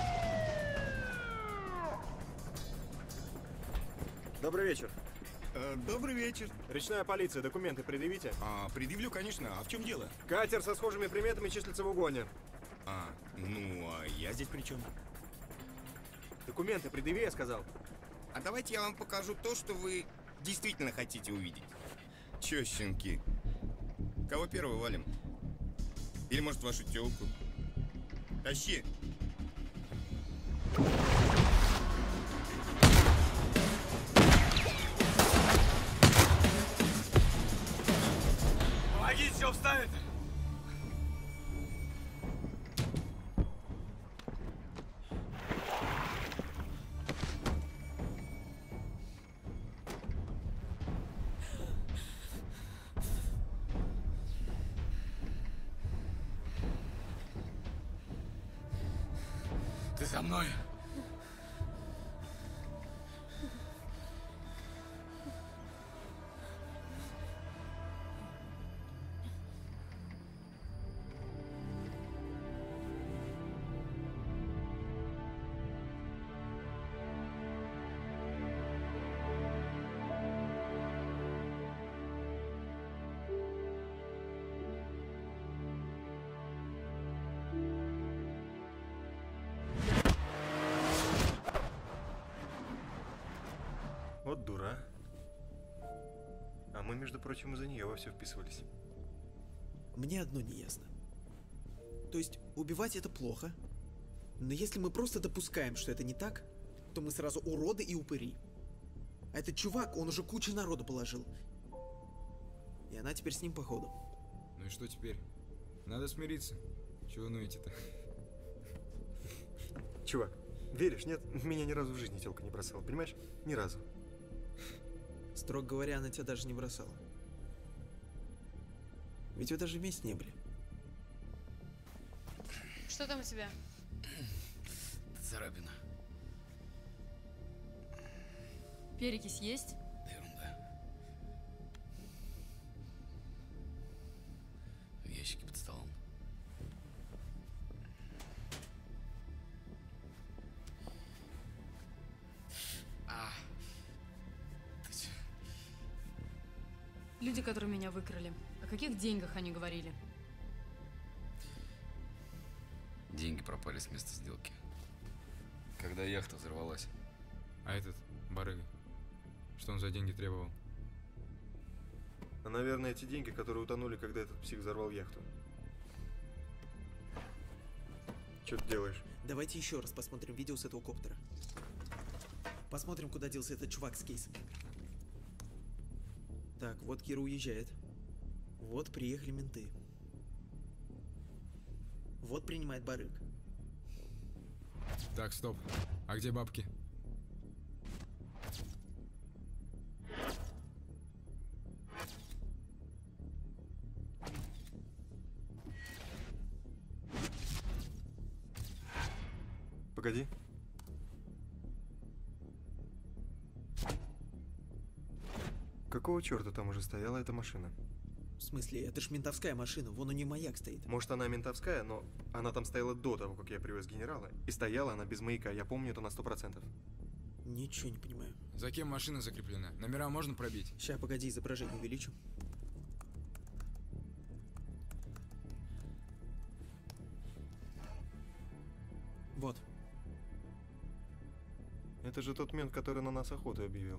Speaker 16: Добрый вечер.
Speaker 15: Э, добрый вечер.
Speaker 16: Речная полиция, документы предъявите?
Speaker 15: А, предъявлю, конечно. А в чем дело?
Speaker 16: Катер со схожими приметами числится в угоне.
Speaker 15: А, ну, а я здесь при чем?
Speaker 16: Документы предъяви, я сказал.
Speaker 15: А давайте я вам покажу то, что вы действительно хотите увидеть. Че, щенки? Кого первого валим? Или, может, вашу тёлку? Тащи!
Speaker 21: Помогите, все вставит! Ты за мной?
Speaker 14: Вот дура. А мы, между прочим, из-за нее во все вписывались.
Speaker 12: Мне одно не ясно. То есть убивать это плохо, но если мы просто допускаем, что это не так, то мы сразу уроды и упыри. А этот чувак, он уже кучу народу положил. И она теперь с ним походу.
Speaker 20: Ну и что теперь? Надо смириться. Чего ноете-то?
Speaker 14: Чувак, веришь, нет? Меня ни разу в жизни телка не бросала, понимаешь? Ни разу.
Speaker 12: Строго говоря, она тебя даже не бросала. Ведь вы даже вместе не были.
Speaker 18: Что там у тебя?
Speaker 21: Царапина.
Speaker 18: Перекись есть?
Speaker 21: Да ерунда. В ящике под столом. А.
Speaker 18: Люди, которые меня выкрали. О каких деньгах они говорили?
Speaker 21: Деньги пропали с места сделки. Когда яхта взорвалась.
Speaker 20: А этот, барыга, что он за деньги требовал?
Speaker 14: А, наверное, эти деньги, которые утонули, когда этот псих взорвал яхту. Что ты делаешь?
Speaker 12: Давайте еще раз посмотрим видео с этого коптера. Посмотрим, куда делся этот чувак с кейсом. Так, вот Кира уезжает. Вот приехали менты. Вот принимает барыг.
Speaker 20: Так, стоп. А где бабки?
Speaker 14: Погоди. Какого черта там уже стояла эта машина?
Speaker 12: В смысле, это ж ментовская машина, вон у нее маяк стоит.
Speaker 14: Может, она ментовская, но она там стояла до того, как я привез генерала. И стояла она без маяка, я помню это на сто процентов.
Speaker 12: Ничего не понимаю.
Speaker 20: За кем машина закреплена? Номера можно пробить?
Speaker 12: Сейчас, погоди, изображение увеличу. Вот.
Speaker 14: Это же тот мент, который на нас охоту объявил.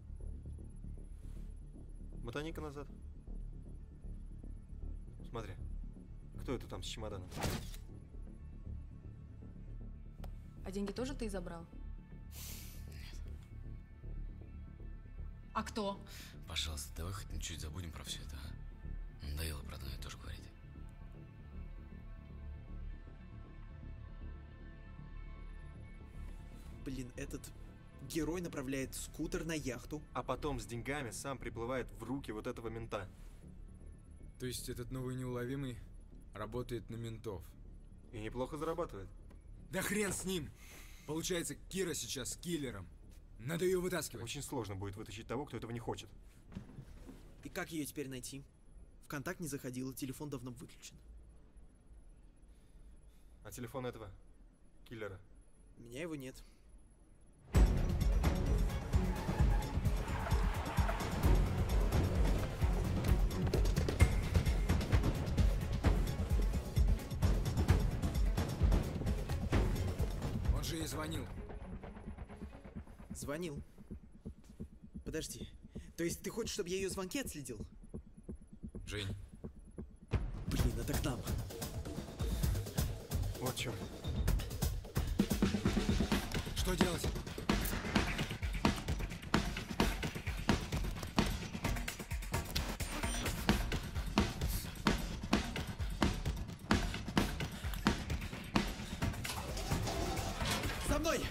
Speaker 14: Мотани-ка назад. Смотри, кто это там с чемоданом?
Speaker 18: А деньги тоже ты забрал?
Speaker 21: Нет.
Speaker 18: А кто?
Speaker 21: Пожалуйста, давай хоть на чуть забудем про все это, а? Надоело про одно и то же говорить.
Speaker 12: Блин, этот герой направляет скутер на яхту.
Speaker 14: А потом с деньгами сам приплывает в руки вот этого мента.
Speaker 20: То есть этот новый неуловимый работает на ментов.
Speaker 14: И неплохо зарабатывает.
Speaker 20: Да хрен с ним! Получается, Кира сейчас киллером. Надо ее вытаскивать.
Speaker 14: Очень сложно будет вытащить того, кто этого не хочет.
Speaker 12: И как ее теперь найти? В контакт не заходила, телефон давно выключен.
Speaker 14: А телефон этого киллера?
Speaker 12: У меня его нет.
Speaker 20: Он же ей звонил.
Speaker 12: Звонил? Подожди. То есть ты хочешь, чтобы я ее звонки отследил?
Speaker 20: Жень.
Speaker 12: Блин, это к нам.
Speaker 14: Вот черт.
Speaker 20: Что делать?
Speaker 12: мной!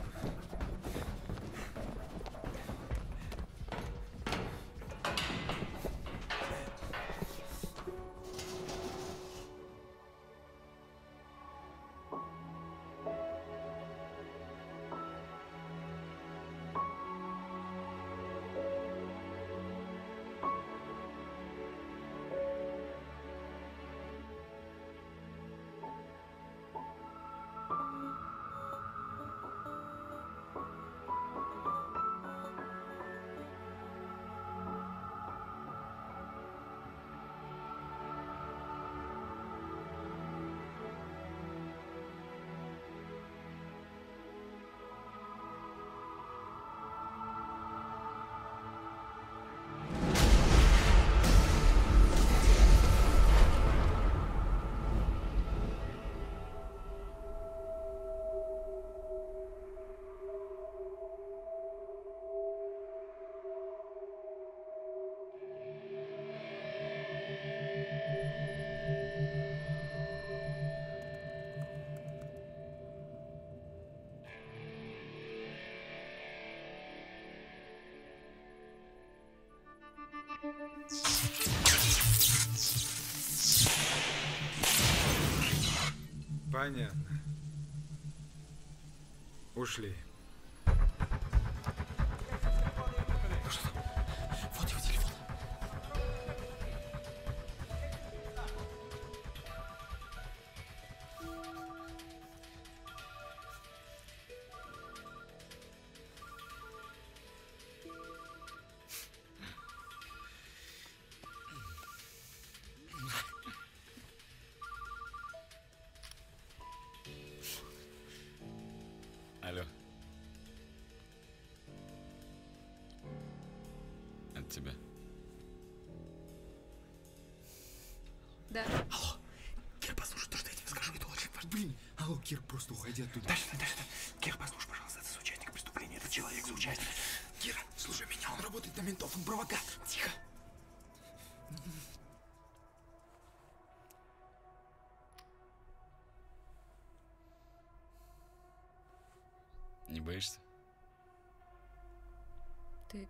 Speaker 8: Понятно. Ушли.
Speaker 12: Ну что там? Вот его телефон.
Speaker 21: Алло. Это тебя.
Speaker 6: Да.
Speaker 12: Алло. Кир, послушай, то, что я тебе скажу, это очень важно. Блин. Алло, Кир, просто уходи оттуда. Дальше, дальше, дальше. Кир, послушай, пожалуйста, это соучастник преступления. Это человек соучастник. Кира, слушай меня, он работает на ментов, он провокатор. Тихо.
Speaker 21: Не боишься?
Speaker 6: Ты...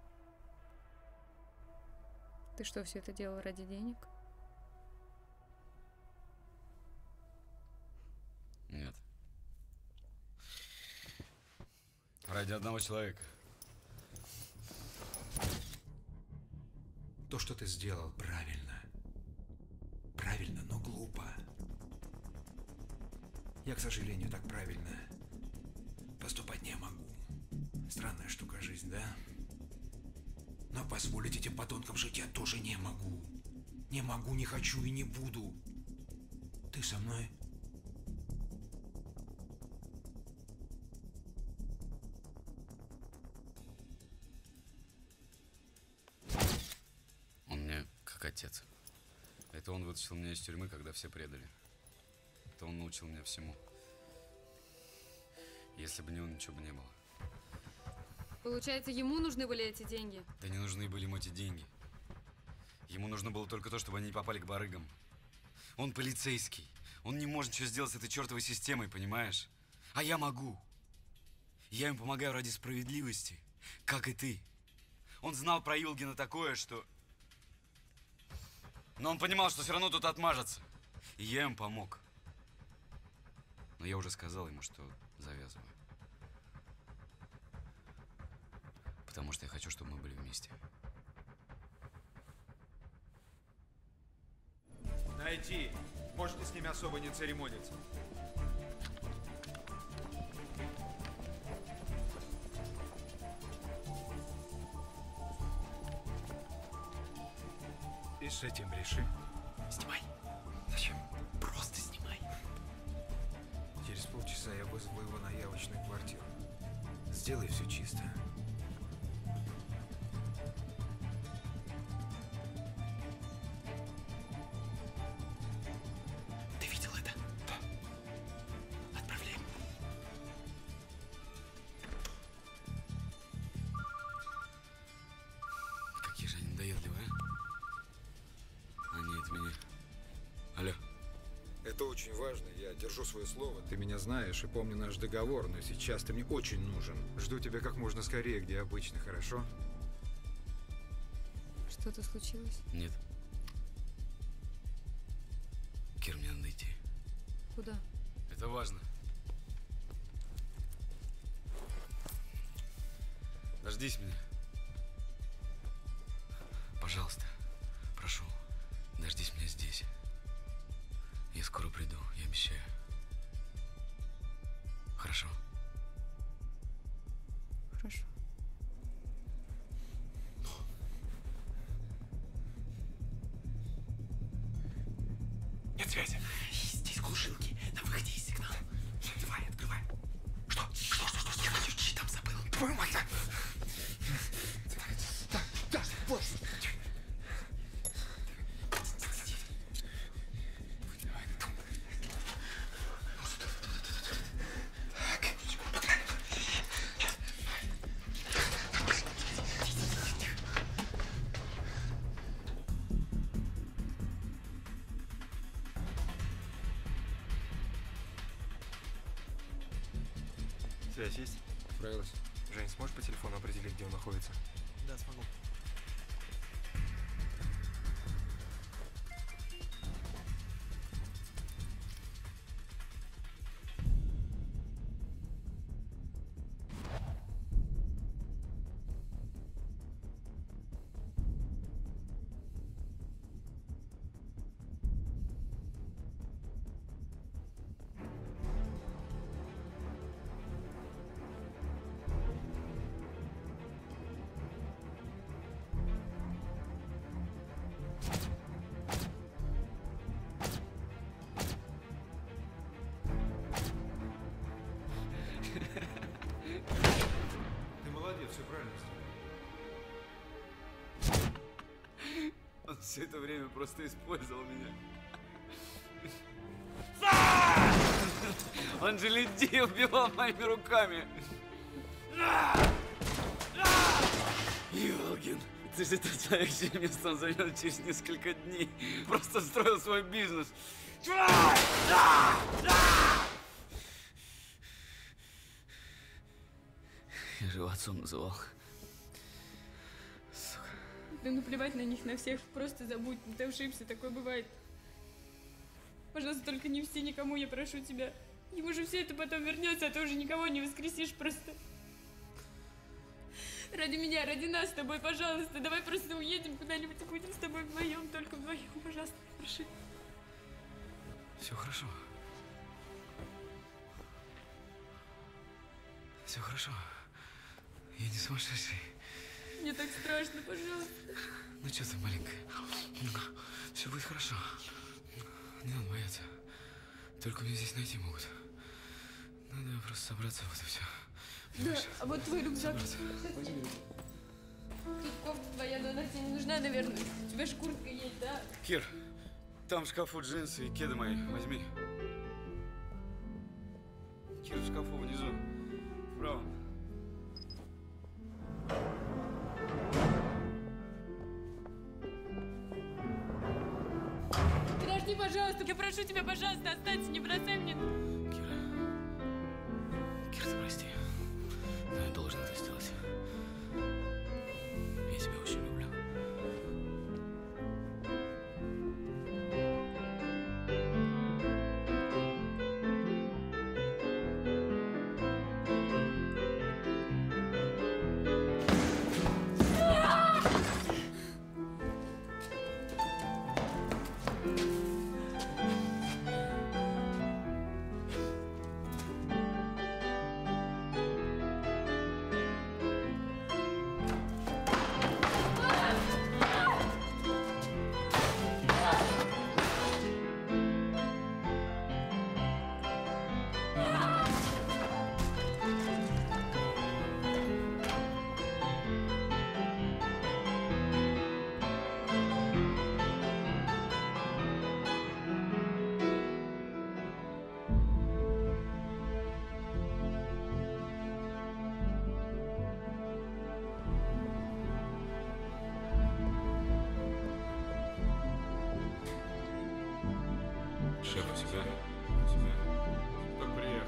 Speaker 6: Ты что, все это делал ради денег?
Speaker 21: Нет. Ради одного человека.
Speaker 2: То, что ты сделал, правильно. Правильно, но глупо. Я, к сожалению, так правильно поступать не могу. Странная штука жизнь, да? Но позволить этим подонкам жить я тоже не могу. Не могу, не хочу и не буду. Ты со мной?
Speaker 21: Он мне как отец. Это он вытащил меня из тюрьмы, когда все предали. Это он научил меня всему. Если бы не он, ничего бы не было.
Speaker 6: Получается, ему нужны были эти деньги?
Speaker 21: Да не нужны были ему эти деньги. Ему нужно было только то, чтобы они не попали к барыгам. Он полицейский. Он не может ничего сделать с этой чертовой системой, понимаешь? А я могу. Я им помогаю ради справедливости, как и ты. Он знал про Илгина такое, что... Но он понимал, что все равно тут отмажется. И я им помог. Но я уже сказал ему, что завязываю. Потому что я хочу, чтобы мы были вместе.
Speaker 8: Найти. Можете с ними особо не церемониться.
Speaker 2: И с этим реши.
Speaker 12: Снимай. Зачем? Просто снимай.
Speaker 2: Через полчаса я вызову его на явочную квартиру. Сделай все чисто.
Speaker 12: Ты видел это? Да. Отправляй.
Speaker 21: Какие же они надоедливые, а? Они от меня. Алло.
Speaker 8: Это очень важно. Я держу свое слово. Ты меня знаешь и помни наш договор, но сейчас ты мне очень нужен. Жду тебя как можно скорее, где обычно, хорошо?
Speaker 10: Что-то случилось?
Speaker 21: Нет. Кир, мне надо идти.
Speaker 10: Куда?
Speaker 21: Это важно. Дождись меня. Пожалуйста, прошу, дождись меня здесь. Я скоро приду, я обещаю. Хорошо?
Speaker 10: Хорошо.
Speaker 2: Нет связи. Здесь глушилки. На выходе есть сигнал. Давай, открывай. Что? Что, что, что? Я ключи там забыл. Твою мать! Да, да, вот.
Speaker 14: Связь есть?
Speaker 8: Справилась.
Speaker 14: Жень, сможешь по телефону определить, где он находится?
Speaker 12: Да, смогу.
Speaker 8: Ты молодец, все правильно сделал.
Speaker 21: Он все это время просто использовал меня. Он же людей убивал моими руками. Ёлкин, ты же этот человек, чье место он займет через несколько дней. Просто строил свой бизнес. Я же его отцом называл. Сука.
Speaker 10: Да наплевать на них, на всех. Просто забудь. Ты ошибся, такое бывает. Пожалуйста, только не все, никому, я прошу тебя. Ему же все это потом вернется, а ты уже никого не воскресишь просто. Ради меня, ради нас с тобой, пожалуйста. Давай просто уедем куда-нибудь и будем с тобой вдвоем, только вдвоем, пожалуйста, прошу.
Speaker 21: Все хорошо. Все хорошо. Я не сумасшедший.
Speaker 10: Мне так страшно, пожалуйста.
Speaker 21: Ну что ты, маленькая? Все будет хорошо. Не надо бояться. Только меня здесь найти могут. Надо просто собраться, вот и все.
Speaker 10: Да, а вот твой рюкзак. Тут кофта твоя, но она тебе не нужна, наверное. У тебя же куртка есть, да?
Speaker 21: Кир, там в шкафу джинсы и кеды мои. Возьми. Кир, в шкафу внизу. Вправо.
Speaker 10: Подожди, пожалуйста, я прошу тебя, пожалуйста, останься, не бросай мне.
Speaker 21: Кира. Кир, ты прости. Но я должен это сделать. Я тебя очень люблю. Шеф, у себя? У себя? Только приехал.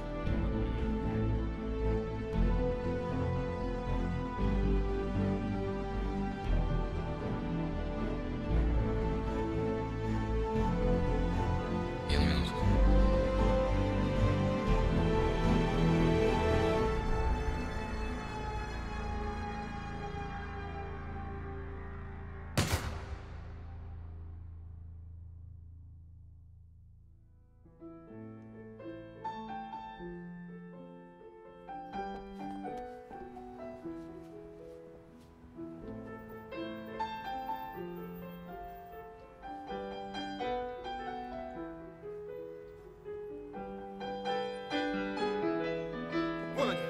Speaker 20: Я на минуту.
Speaker 16: Вон они.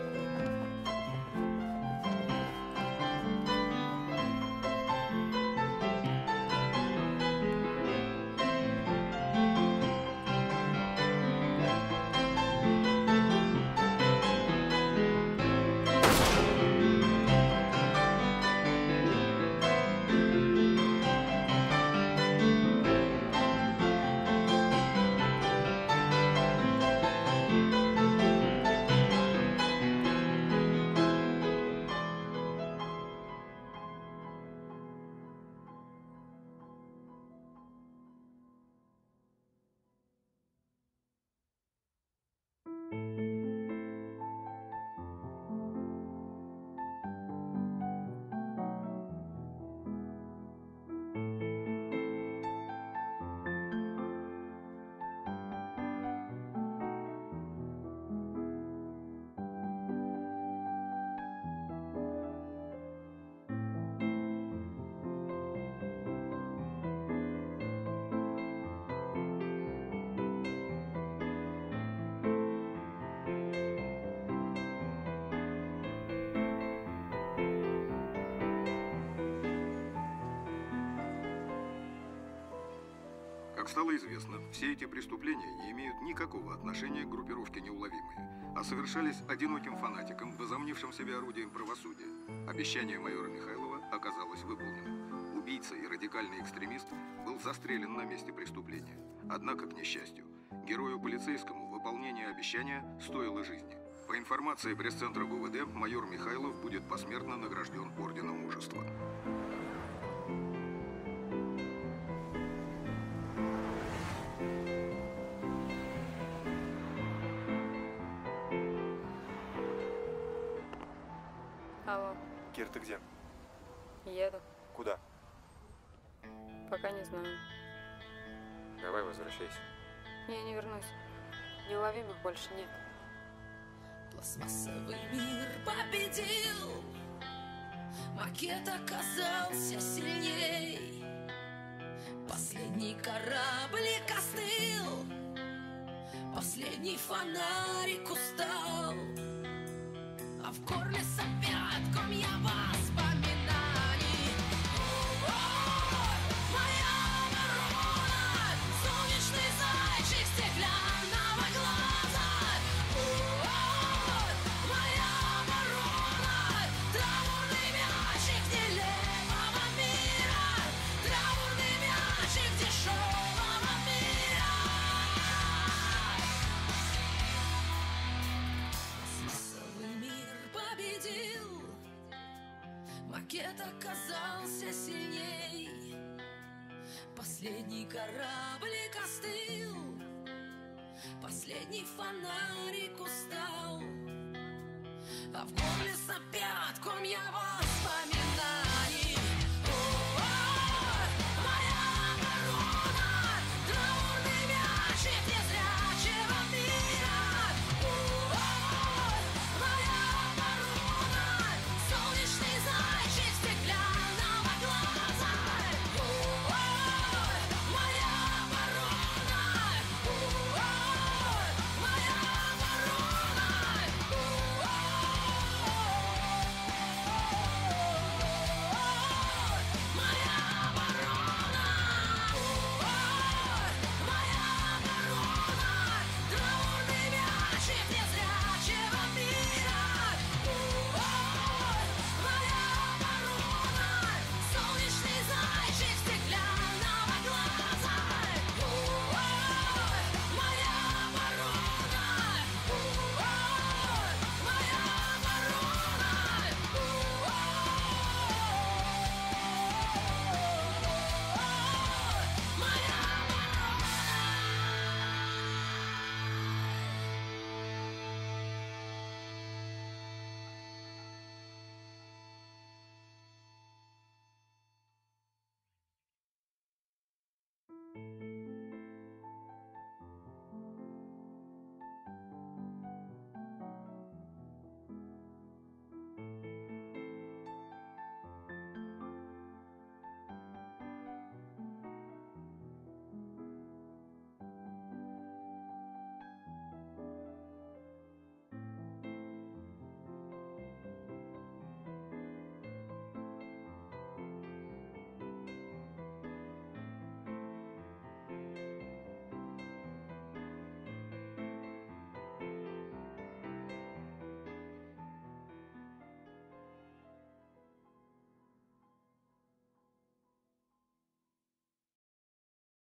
Speaker 1: Как стало известно, все эти преступления не имеют никакого отношения к группировке «Неуловимые», а совершались одиноким фанатиком, возомнившим себя орудием правосудия. Обещание майора Михайлова оказалось выполнено. Убийца и радикальный экстремист был застрелен на месте преступления. Однако, к несчастью, герою полицейскому выполнение обещания стоило жизни. По информации пресс-центра ГУВД, майор Михайлов будет посмертно награжден Орденом Мужества.
Speaker 3: Алло,
Speaker 16: Кир, ты где?
Speaker 3: еду.
Speaker 16: Куда?
Speaker 3: Пока не знаю.
Speaker 16: Давай, возвращайся.
Speaker 3: Я не вернусь. Неуловимых больше нет.
Speaker 22: Пластмассовый мир победил, макет оказался сильней. Последний кораблик остыл, последний фонарик устал, а в горле сопят комья воспоминаний. Ой, моя ворона, солнечный зайчик стеклянного глаза. Ой, моя ворона, траурный мячик нелепого мира, траурный мячик дешевого мира. Пластмассовый мир победил, макет оказался сильней. Последний кораблик остыл, последний фонарик устал, а в горле сопят комья воспоминаний.